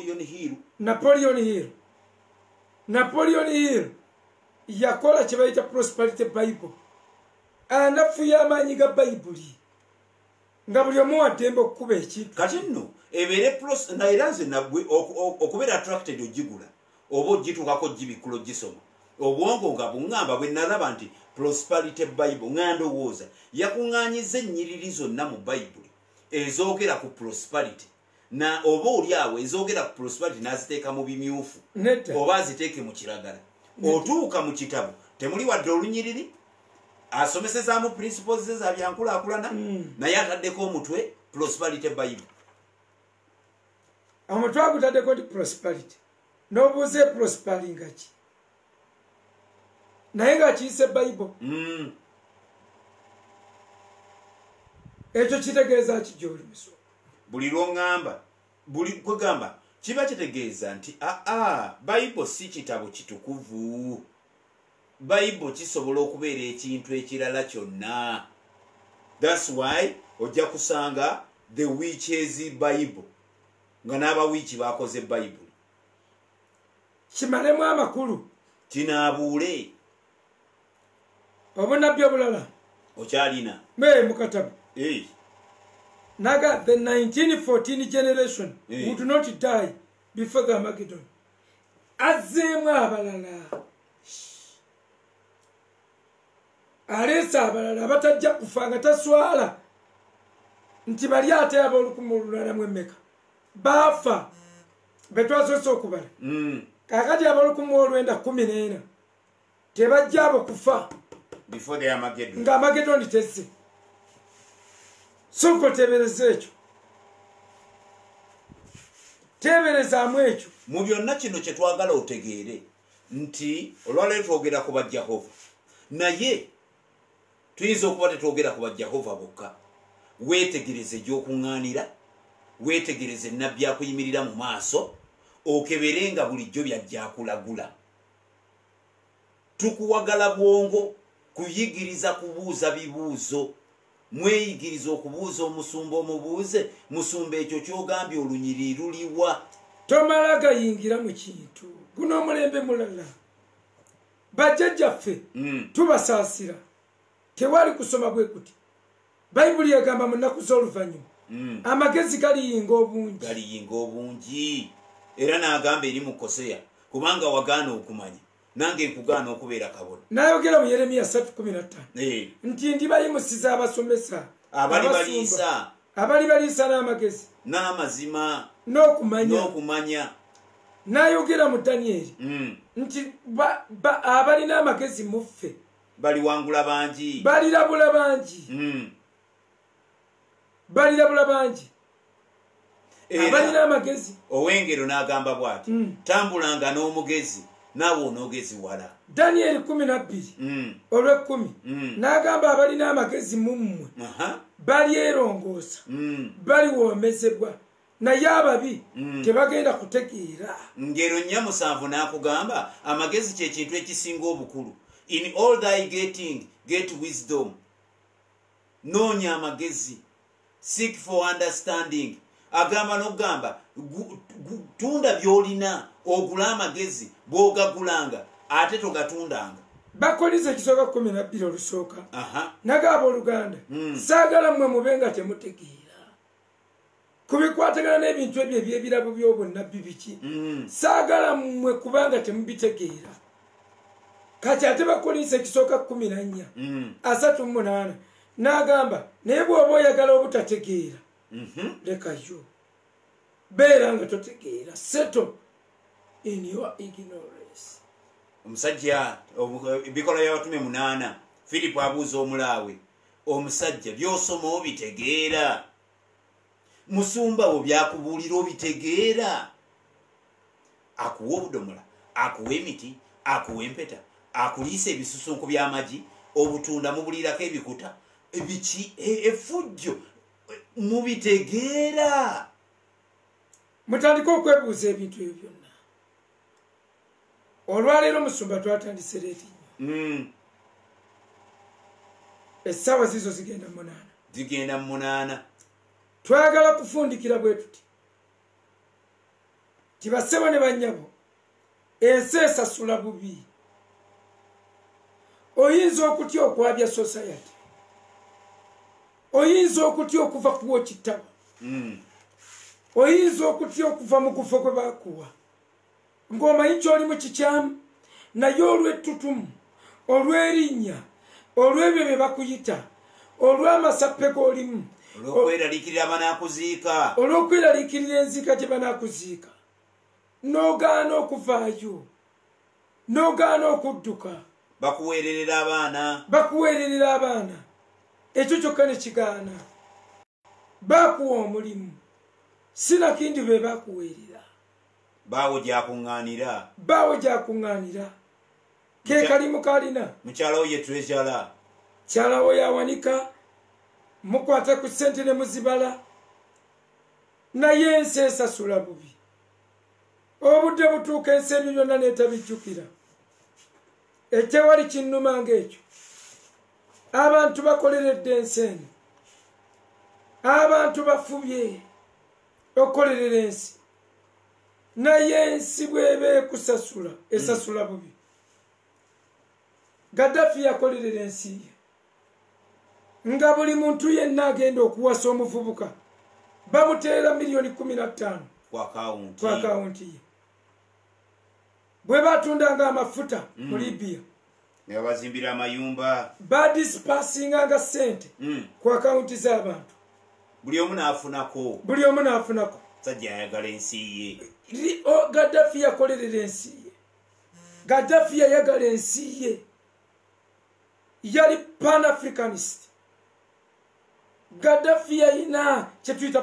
Napoleon Hill yakola kye bayita Prosperity Bible anafuya amaanyi ga bayibuli nga buli omu waddembe okukuba ekintu kati nno ebeere naera nze nabwe okubeera attracted ogigula oba ogituukako gibikulo gisoma obwongo nga buŋŋamba bwe nalaba nti Prosperity Bible ngandowooza yakuŋŋaanyiza ennyiriri zonna mu bayibuli ezoogera ku prosperity na oba oli awo ezoogera ku prosperity n'aziteeka mu bimyufu oba aziteeke mu kiragala otuuka mu kitabo temuli wadde olunyiriri asomesezaamu principles ze za byankulaakulana naye ataddeko omutwe Prosperity Bible omutwe agutaddeko nti prosperity n'obuuze prosparinga ki naye ng'akiyise Bible ekyo kitegeeza ki gy'oli muso buli lw'oŋŋamba buli kwegamba kiba kitegeeza nti Bible si kitabo kitukuvu Bible kisobola okubeera ekintu ekirala kyonna. That's why ojja kusanga the witches Bible nga n'abawiiki bakoze Bible kimalemu amakulu kinaabuule obunabbi obulala okyalina mu katabo naga the 1914 generation would not die before the Armageddon azzeemu abalala aleesa abalala batajja kufa nga taswala nti bali ate ab'olukumi mu emmeka baafa betwasoose okubala kakati ab'olukumi olwenda 14 tebajja abo kufa before the Armageddon nga Armageddon tezze soko tebereza ekyo teberezaamu ekyo mu byonna kino kye twagala otegeere nti olwaleero twogera ku bajjahova naye tuyinza okuba tetwogera ku bajjahova bokka weetegereze gy'okuŋŋaanira weetegereze ennabbi akuyimirira mu maaso okebere nga bulijjo byajja akulagula tukuwagala bwongo kuyigiriza kubuuza bibuuzo mweyigiriza okubuuza omusumba omubuuze musumba ekyo kyogambye olunyiri luliwa tomala gayingira mu kintu guno omulembe mulala bajjajjaffe tubasaasira tewali kusoma bwe kuti bayibuli egamba mu nnaku z'oluvannyuma amagezi galiyinga obungi era n'agamba eri mu Koseya kubanga wagaana okumanya nange nkugaana okubeera kabona n'ayogera mu Yeremiya 3:15 nti ndibayimusiza abasomesa abali baliisa n'amagezi n'amazima n'okumanya n'ayogera mu Danyeri nti abalina amagezi muffe baliwangula bangi balirabula bangi abalina amagezi ow'engero n'agamba bw'ati tambulanga n'omugezi naawe onoogezi wala Danyeri 12 olw'10 n'agamba abalina amagezi mu mmwe balyerongoosa baliwoomezebwa naye ababi tebagenda kutegeera ngero 47 n'akugamba amagezi kye kintu ekisinga obukulu in all thy getting get wisdom noonya amagezi seek for understanding agamba n'okugamba tunda by'olina ogula amagezi bw'ogagulanga ate togatundanga bakolize ekisooka 12 olusooka nagaba oluganda saagala mmwe mube nga temutegeera kubikwatagana n'ebintu ebyo ebyebirabo by'obonnabbi biki saagala mmwe kubanga temubitegeera kati ate bakolinsa ekisooka 14:38 n'agamba naye bw'oba oyagala obutategeera lekayo beera nga totegeera settle in your ignorance. Omusajja ebikola by'abatume 8 Filipo abuuza omulaawe omusajja by'osoma obitegeera musumba wo byakubuulira obitegeera akuwa obudomola akuwa emiti akuwa empeta akuliisa ebisusunku by'amagi obutunda mubuliirako ebikuta ebiki effujjo mubitegeera mutandika okwebuuza ebintu ebyo byonna olwaleero musumba twatandise leeti essaawa zizo zigenda mu 8 twagala kufundikira bwe tuti tibassebo ne bannyabo ensi esasula bubi oyinza okutya okwabya society oyinza okutya okuva kuwo kitabo oyinza okutya okuva mu kufa kwe baakuwa ng'omanyi ky'oli mu kikyamu naye olw'ettutumu olw'erinnya olw'ebyo bye bakuyita olw'amasappe g'olimu olw'okweraliikirira banaakuziika olw'okweraliikirira enziika gye banaakuziika n'ogaana okuvaayo n'ogaana okudduka bakuweererera abaana ekyo kyokka ne kigaana baakuwa omulimu sinakindi be baakuweerera baawo gyakuŋŋaanira ke kalimu kalina mukyalawo ye treasure kyalawo yawanika mukwate ku ssente ne muzibala naye ensi esasula bubi obudde butuuka ensi ebyo byonna neetabijjukira ekyewali kinnuma ng'ekyo abantu bakoleredde ensi eno abantu bafubye okukolerera ensi naye ensi bw'eba ekusasula esasula bubi Gaddafi yakolerera ensi ye nga buli muntu yenna agenda okuwasa omuvubuka bamuteera $15,000,000 ku akawunti ye bwe batundanga amafuta mu Libya bazimbira amayumba badisipasinganga ssente ku akawunti z'abantu buli omu n'afunako sajja ayagala ensi ye Gaddafi yakolerera ensi ye Gaddafi yayagala ensi ye yali pan-africanist Gaddafi yalina kyetuyita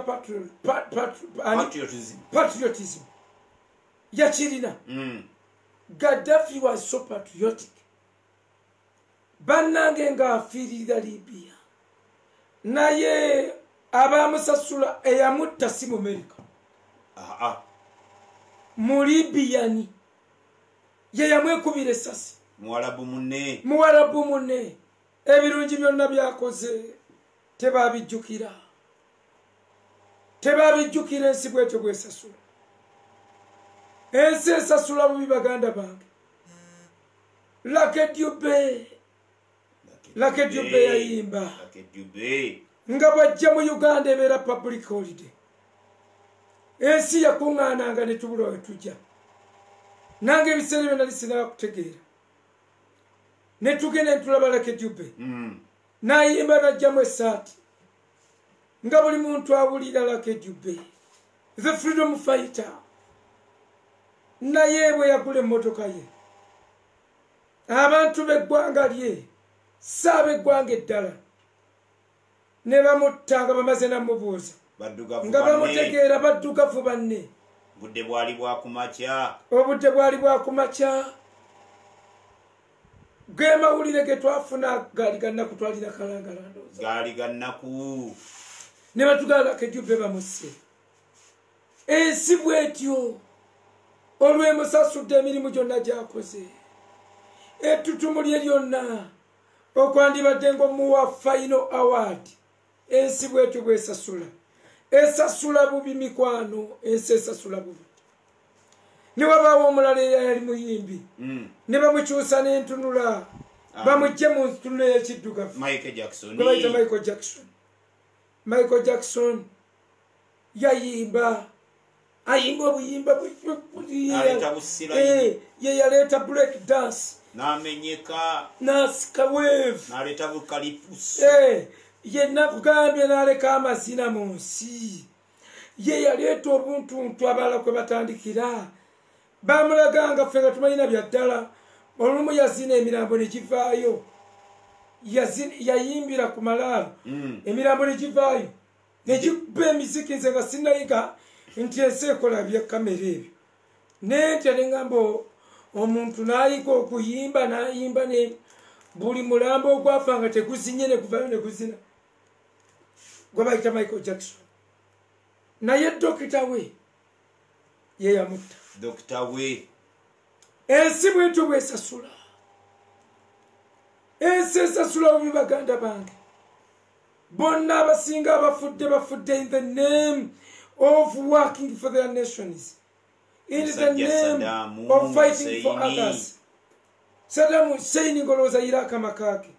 patriotism yakirina Gaddafi was so patriotic bannange ng'afiirira Libya naye abaamusasula eyamutta si mu Amerika mu Libiyani ye yamwekubira essasi muwarabu munne ebirungi byonna byakoze tebabijjukira ensi bwetyo bwesasula ensi esasula bubi baganda bange Lucky Dube yayimba nga bwajja mu Uganda ebeera public holiday ensi yakuŋŋaananga ne tubula we tujja nange ebiseera byonna lisinaba kutegeera ne tugenda ne tulaba Lucky Dube n'ayimba n'ajjamu essaati nga buli muntu awulira Lucky Dube the freedom fighter naye bwe yagula emmotoka ye abantu b'eggwanga lye saab'eggwanga eddala ne bamuttanga bamaze namubuuza nga bamutegeera baddugavu banne obudde bwali bwa kumakya ge mawulire ge twafuna gaali ga nnaku twalina kalangalandooza ne batugala Lucky Dube bamusse ensi bwetyo olw'emusasudde emirimu gyonna gy'akoze ettutumu lye lyonna okwandibadde ng'omuwa final award ensi bwetyo bwesasula esasula bubi mikwano ensi esasula bubi ne wabaawo omulala eyali muyimbi ne bamukyusa n'entunula bamugye mu ntunula ey'ekiddugavu Michael Jackson Michael Jackson yayimba ayimba obuyimba ye yaleeta break dance namenyeka nasika wave naleta bukalipus yenna kugambye naleka amazina mu nsi ye yaleeta obuntuntu abalala kwe batandikira bamulaganga ffe nga tumanyina byaddala olumu yazina emirambo ne givaayo yayimbira ku malaalo emirambo ne givaayo ne gibba emiziki nze nga sinayiga nti ensi ekola byakamera ebyo nentya neŋŋamba omuntu n'ayiga okuyimba n'ayimba ne buli mulambo ogwafa nga teguzinye ne guvayo ne guzina gwe bayita Michael Jackson naye dokita we ye yamutta dokita we ensi bwetyo bwesasula ensi esasula obubi baganda bange bonna abasinga abafudde in the name of working for their nations, in the name of fighting for others. Saddam Hussein ngoloza Iraka makake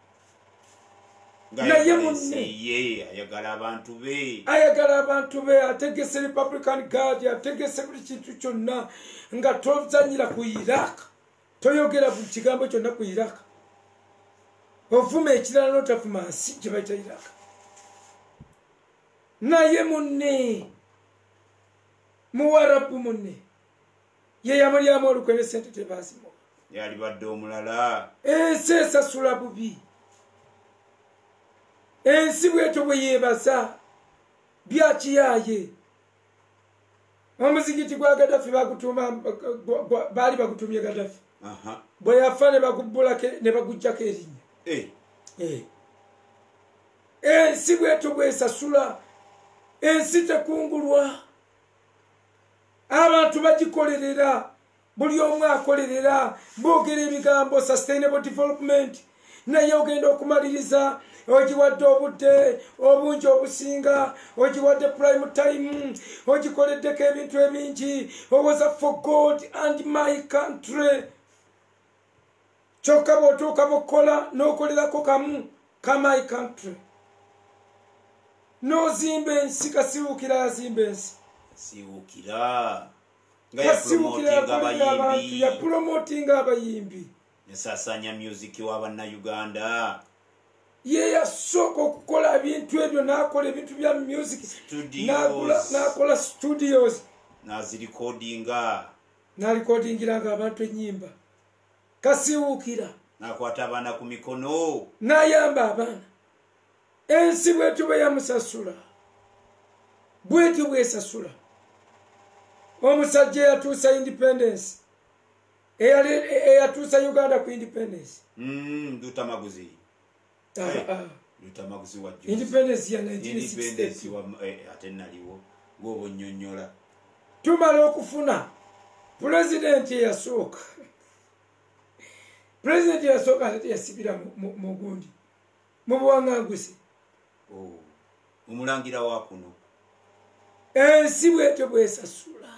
naye munne ayagala abantu be ategese Republican Guard ategese buli kintu kyonna nga tozanyira ku Iraq toyogera ku kigambo kyonna ku Iraq ovuma ekirala notafuma nsi gye bayita Iraq naye munne muwarabu munne ye yamulyamu olukwene sente tebazimo yali badde omulala ensi esasula bubi ensi bwetyo bwe yeebaza byakiyaye omuzigiti gwa Gaddafi baali bagutumye Gaddafi bwe yafa ne bagubbulako ne bagujjako erinnya ensi bwetyo bwesasula ensi tekungulwa abantu bagikolerera buli omu akolerera boogera ebigambo sustainable development naye ogenda okumaliriza ogiwadde obudde obungi obusinga ogiwadde prime time ogikoleddeko ebintu ebingi owoza for God and my country kyokka bw'otuuka bw'okola n'okolerako kamu ka my country n'ozimba ensi kasiwukira yazimba ensi siwukira nga ya promotinga abayimbi nesasanya music w'abannayuganda ye yasooka okukola ebintu ebyo n'akola ebintu bya music n'akola studios n'alikodingiranga abantu ennyimba kasiwukira n'akwata abaana ku mikono n'ayamba abaana ensi bwetyo bwe yamusasula bwetyo bwesasula omusajja eyatuusa independence eyatuusa Uganda ku independence Lutamaguzi wa independence ya 1960 ate naliwo ng'obonnyonnyola tumala okufuna pulezidenti eyasooka ate teyasibira mu gundi mu buwaŋŋanguse omulangira wa kuno ensi bwetyo bwesasula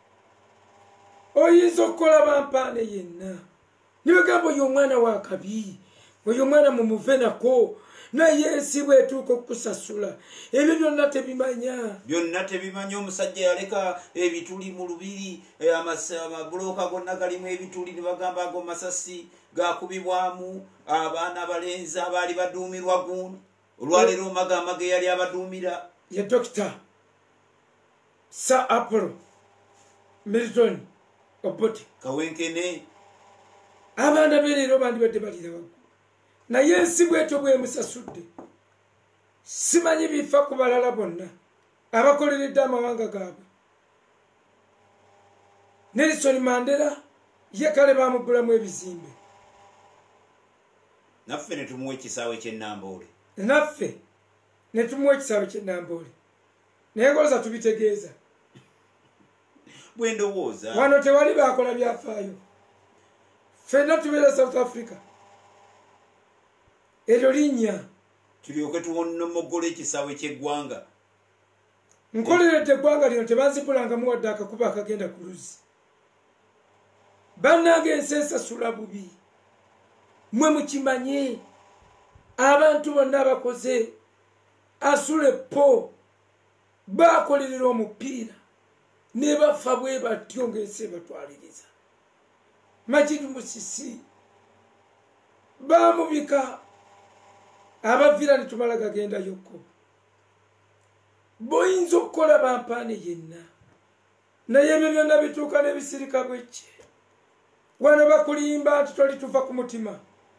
oyinza okukola bampaane yenna nibagamba oyo omwana wa kabi oyo omwana mumuve nako naye ensi bwetuuka okusasula ebyo byonna tebimanya omusajja yaleka ebituli mu lubiri amabuloka gonna galimu ebituli nibagamba ago masasi gakubibwamu abaana abalenzi abaali baduumirwa gundi olwaleero omagama ge yali abaduumira ye Dr. Sir Apollo Milton Obote kawenkene abaana bereero bandibadde balira waggulu naye ensi bwetyo bwemusasudde simanyi bifa ku balala bonna abakoleredde amawanga gaabwe Nelson Mandela ye kale bamugulamu ebizimbe naffe ne tumuwa ekisaawe ky'ennamboole naye ngoloza tubitegeeza bwendowooza wano tewali bakola byafaayo ffenna tubeera South Africa eryo linnya tulyoke tuwonnomogola ekisaawe ky'eggwanga nkoleredde eggwanga lino tebanzibulangamu wadde akakuba akagenda ku luzzi bannange ensi esasula bubi mwe mukimanye abantu bonna abakoze asule po bakolerera omupiira ne bafa bwe batyo ng'ensi batwaliriza. Majid Musisi bamubika abavira ne tumala gagenda yokko. Boyinza okukola bampaane yenna naye ebyo byonna bituuka n'ebisirika bwekye. Wano bakulimba nti toli tuva ku mutima.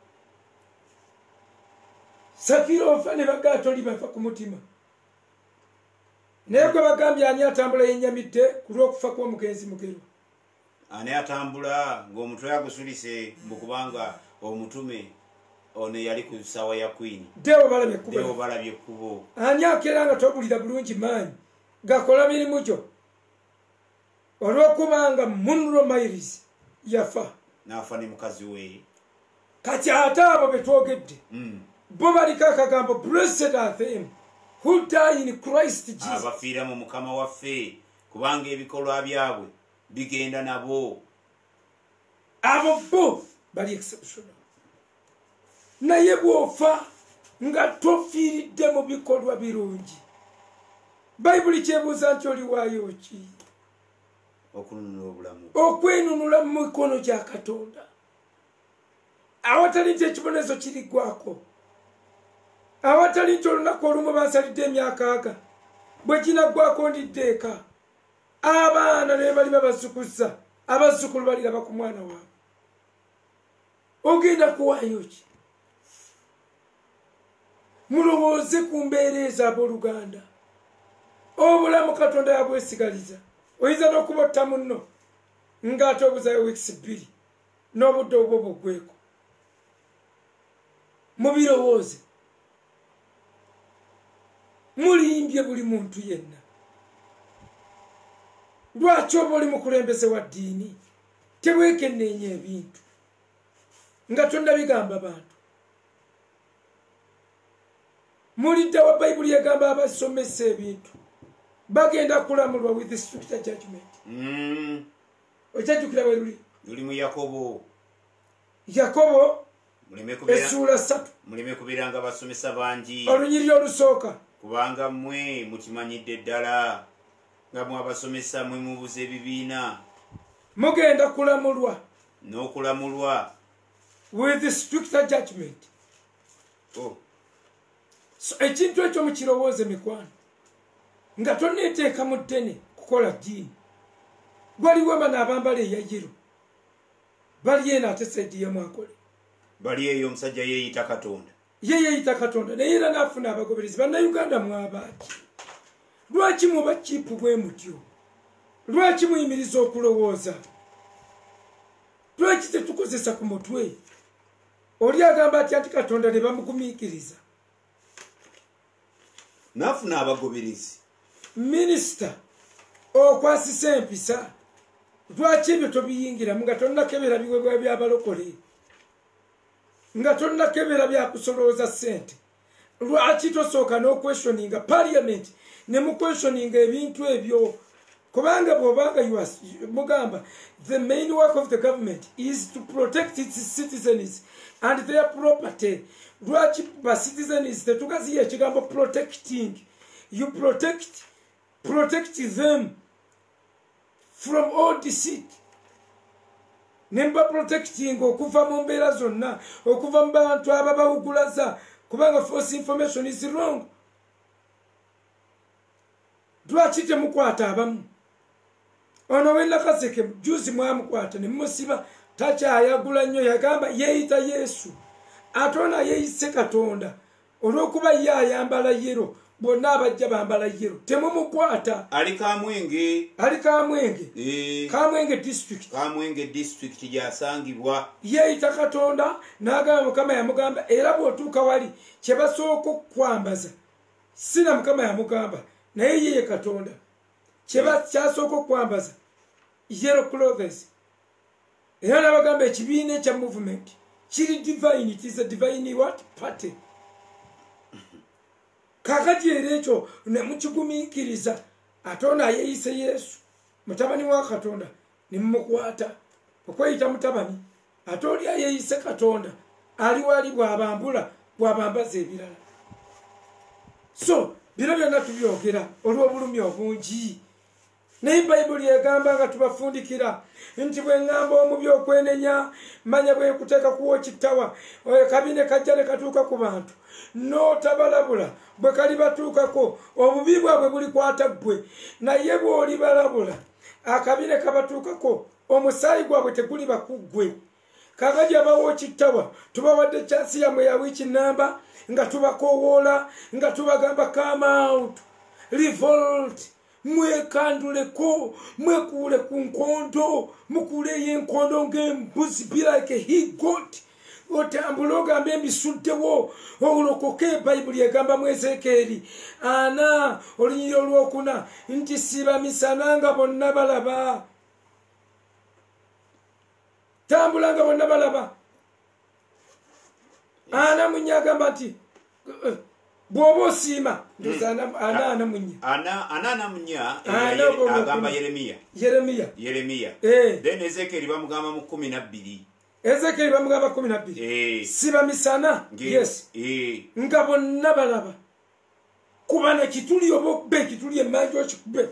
Sakiro ofa ne bagaa toli bava ku mutima. Naye gwe bagambye ani atambula yennyamidde ku lw'okufa kw'omugenzi mugero. Ani atambula ng'omutwe yagusulise mbu kubanga omutume ono yali ku ssaawa ya Queen. Deo balabye kubo. Deo balabye kubo. Ani akera nga tobulira bulungi maanyi gakola mirimu gyo olw'okubanga Munro Mairis yafa. N'afa ne mukazi we. Kati ate abo betwogedde bo baliko akagambo blessed are them who die in Christ Jesus. Abafiira mu Mukama waffe kubanga ebikolwa byabwe bigenda nabo. Abo bo bali exceptional. Naye bw'ofa nga tofiiridde mu bikolwa birungi, Bayibuli kyebuuza nti oliwaayo ki? Okununula obulamu. Okwenunula mu mikono gya Katonda. Awatali nti ekibonezo kiriggwako. Awatali nti olunaku olumu bansalidde emyaka 6 bwe kinaggwako ndidde eka. Abaana ne bali babasukusa, abazzukulu baliraba ku mwana waabwe. Ogenda kuwaayo ki? Mulowooze ku mbeera ez'abooluganda. Obulamu Katonda yabwesigaliza. Oyinza n'okubotta munno ng'ate obuzayo weeks 2 n'obudde obwo bugweko. Mubirowooze. Mulimbye buli muntu yenna. Lwaki oba oli mukulembeze wa ddiini tebwekenneenya ebintu nga tonnabigamba bantu? Mulidda wa Bayibuli egamba abasomesa ebintu bagenda kulamulwa with the stricter judgment. Okyajjukira we luli? Luli mu Yakobo. Yakobo essula 3. Muleme kubeeranga basomesa bangi. Olunyiriri olusooka. Kubanga mmwe mukimanyidde ddala nga mwabasomesa mwe mubuza ebibiina. Mugenda kulamulwa. N'okulamulwa. With the stricter judgment. So ekintu ekyo mukirowooze mikwano. Nga tonneeteeka mu ttene kukola ddiini. Gwaliwo bano abambala eyayiro. Bali eno ate saidi ya Mwankole. Bali eyo omusajja yeeyita Katonda. Ye yeeyita Katonda naye era n'afuna abagoberezi. Bannayuganda mwabaaki. Lwaki muba kiipu bwe mutyo? Lwaki muyimiriza okulowooza? Lwaki tetukozesa ku mutwe? Oli agamba ati Katonda ne bamugumiikiriza. N'afuna abagoberezi. Minisita okwasisa empisa. Lwaki ebyo tobiyingiramu nga tonnakebera biweebwa by'abalokole? Nga tonnakebera byakusolooza ssente? Lwaki tosooka n'okweshoninga parliament ne mukweshoninga ebintu ebyo? Kubanga bw'obanga mugamba the main work of the government is to protect its citizens and their property. Lwaki ba citizens tetugaziya ekigambo protecting? You protect them from all deceit. Nemba protecting okuva mu mbeera zonna, okuva mu bantu ababawugulaza, kubanga false information is wrong. Lwaki temukwata abamu? Ono we Nakaseke juzi mwamukwata ne musiba takyayagula nnyo, yagamba yeeyita Yesu. Ate ono yeeyise Katonda olw'okuba ye ayambala yero, bonna abajja bambala yero. Temumukwata. Ali Kamwenge. Ali Kamwenge. Kamwenge district. Kamwenge district gyasangibwa. Yeeyita Katonda n'agamba Mukama yamugamba, era bw'otuuka wali kye basooka okwambaza sina Mukama yamugamba naye yeye Katonda kyasooka okwambaza yellow clothes. Era n'abagamba ekibiina ekya movement kiri divine. It is a divine what? Party. Kakati era ekyo ne mukigumiikiriza. Ate ono ayeeyise Yesu mutabani wa Katonda ne mumukwata okweyita mutabani. Ate oli ayeeyise Katonda ali wali bw'abambula bw'abambaza ebirala. So bino byonna tubyogera olw'obulumi obungi naye bayibuli egamba nga tubafundikira nti bwe ŋŋamba omubi okwenenya manya bwe kuteeka kuwo kittawa kabine kajja ne katuuka ku bantu n'otabalabula bwe kali batuukako obubi bwabwe bulikwata ggwe naye bw'olibalabula akabine kabatuukako omusaayi gwabwe teguliba ku ggwe kakajja bawo kittawa tubawadde kyansi yammwe ya wiiki namba nga tubakoowoola nga tubagamba come out revolt mwekanduleko mwekuule ku nkondo mukuuleyo enkondo ng'embuzi be like he got otambule ogambe embisuddewo olokoke bayibuli egamba mu Ezekeeri 4:4 nti siba misana nga bonna balaba tambula nga bonna balaba ana munya agamba nti bw'oba osiima ana munya agamba Yeremiya then Ezekieri bamugamba mu 12 Ezekieri bamugamba 12 siba misana yes nga bonna balaba kuba ne kituli oba okube ekituli emmanju okikube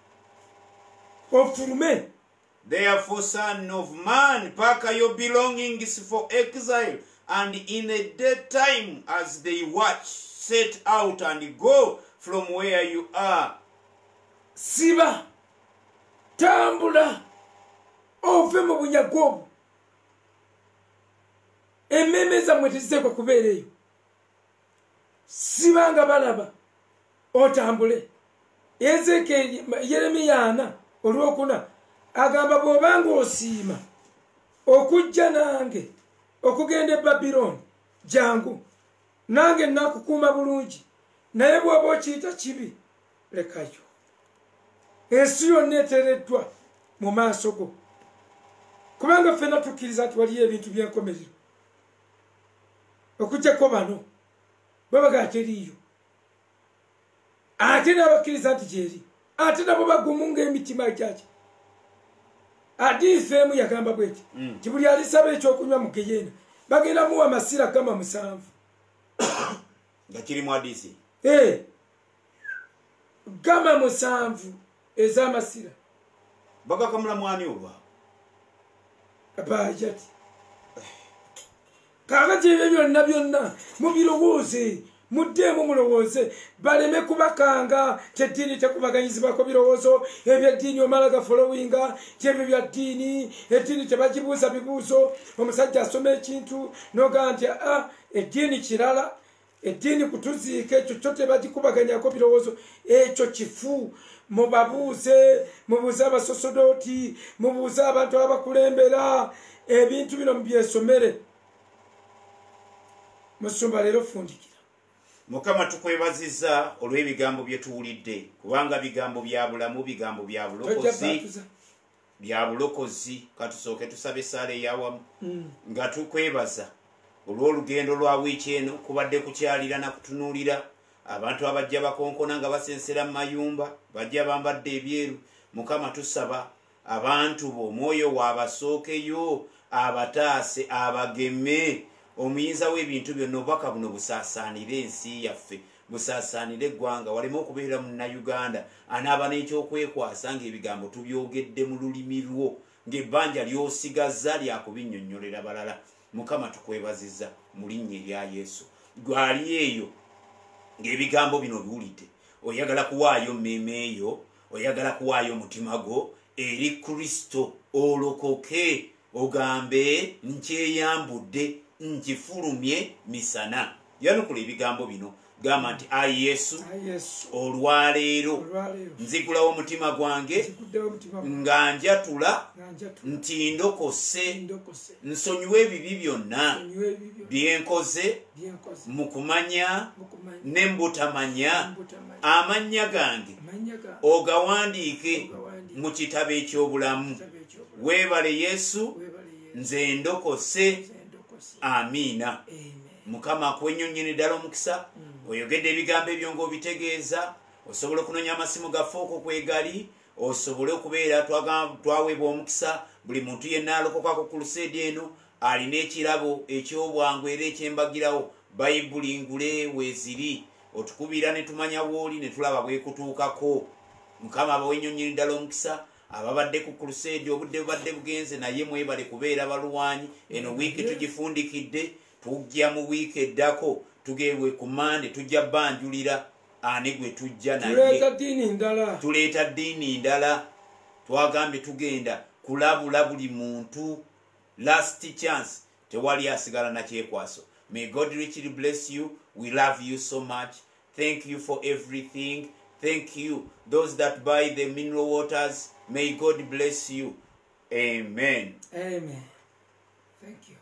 ofulume. Therefore, son of man, pack your belongings for exile, and in a daytime as they watch, set out and go from where you are. Siba, tambula, ove mu bunyago obwo. Emmeme zammwe teziteekwa kubeera eyo. Siba nga balaba, otambule. Ezekieri Yeremiya 4:4 agamba bw'obanga osiima okujja nange okugenda e Babiloni jangu nange nakukuuma bulungi naye bw'oba okiyita kibi lekayo. Ensi yonna eteereddwa mu maaso go kubanga ffenna tukkiriza nti waliyo ebintu by'enkomerero okuggyako bano babaga teriiyo ate n'abakkiriza nti gyeri ate nabo bagumu ng'emitima gyaki. Hadithi emu yagamba bweti nti buli alisaba ekyokunywa mu Geyeena bagenda muwa amasira gama 7 nga kiri mu hadithi gama 7 ez'amasira bagakamula mwani olwa abajati kakati ebyo byonna mubirowooze muddemu mulowooze baleme kubakanga kyeddiini tekubaganyizibwako birowoozo ebyeddiini omala gafolowinga kyebyo bya ddiini eddiini tebagibuuza bibuuzo omusajja asoma ekintu nogaa nti eddiini kirala eddiini kutuziika ekyo kyo tebagikubaganyako birowoozo ekyo kifu. mubuuze abasosodooti mubuuze abantu abakulembera ebintu bino mubyesomere. Musumba leero fundikira. Mukama tukwebaziza olw'ebigambo bye tuwulidde kubanga bigambo bya bulamu bigambo bya bulokozi katusooke tusabe esaala eyawamu nga tukwebaza olw'olugendo lwa wiiki eno kubadde kukyalira na kutunuulira abantu abajja bakonkona nga basensera mu mayumba bajja bambadde ebyeru. Mukama tusaba abantu bo omwoyo waabasookeyo abataase abageme omuyinza w'ebintu byonna obubaka buno busaasaanire ensi yaffe busaasaanire eggwanga waleme okubeera munnayuganda anaaba n'ekyokwekwasa ng'ebigambo tubyogedde mu lulimi lwo ng'ebbanja ly'osigaza lyakubinnyonnyolera balala. Mukama tukwebaziza mu linnya erya Yesu. Gwali eyo ng'ebigambo bino biwulidde oyagala kuwaayo mmeeme eyo oyagala kuwaayo omutima gwo eri Kristo olokoke ogambe nkyeyambudde nkifulumye misana. Yanukula ebigambo bino gamba nti ayi Yesu olwaleero nzigulawo omutima gwange nga njatula nti ndokose nsonyiwe ebibi byonna byenkoze mu kumanya ne mbutamanya amannya gange ogawandiike mu kitabo eky'obulamu. Weebale Yesu nze ndokose. Amiina. Mukama akwennyonnyene ddala omukisa oyogedde ebigambo ebyo ng'obitegeeza osobole okunonya amasimu gaffe okwo kwegali osobole okubeera twaweebwa omukisa buli muntu yenna alokokako ku luseedi eno alina ekirabo eky'obwangu era ekyembagirawo bayibuli ngule weeziri otukubira ne tumanya wooli ne tulaba bwekutuukako. Mukama abawennyonnyeri ddala omukisa ababadde ku crusade obudde bubadde bugenze naye mwebale kubeera balwanyi. Eno wiiki tugifundikidde, tujja mu wiiki eddako tugewe ku Mande tujja banjulira ani gwe tujja naye tuleeta ddiini ndala. Twagambye tugenda kulabula buli muntu. Last chance, tewali asigala na kyekwaso. May God richly bless you. We love you so much. Thank you for everything. Thank you. Those that buy the mineral waters, may God bless you. Amen. Amen. Thank you.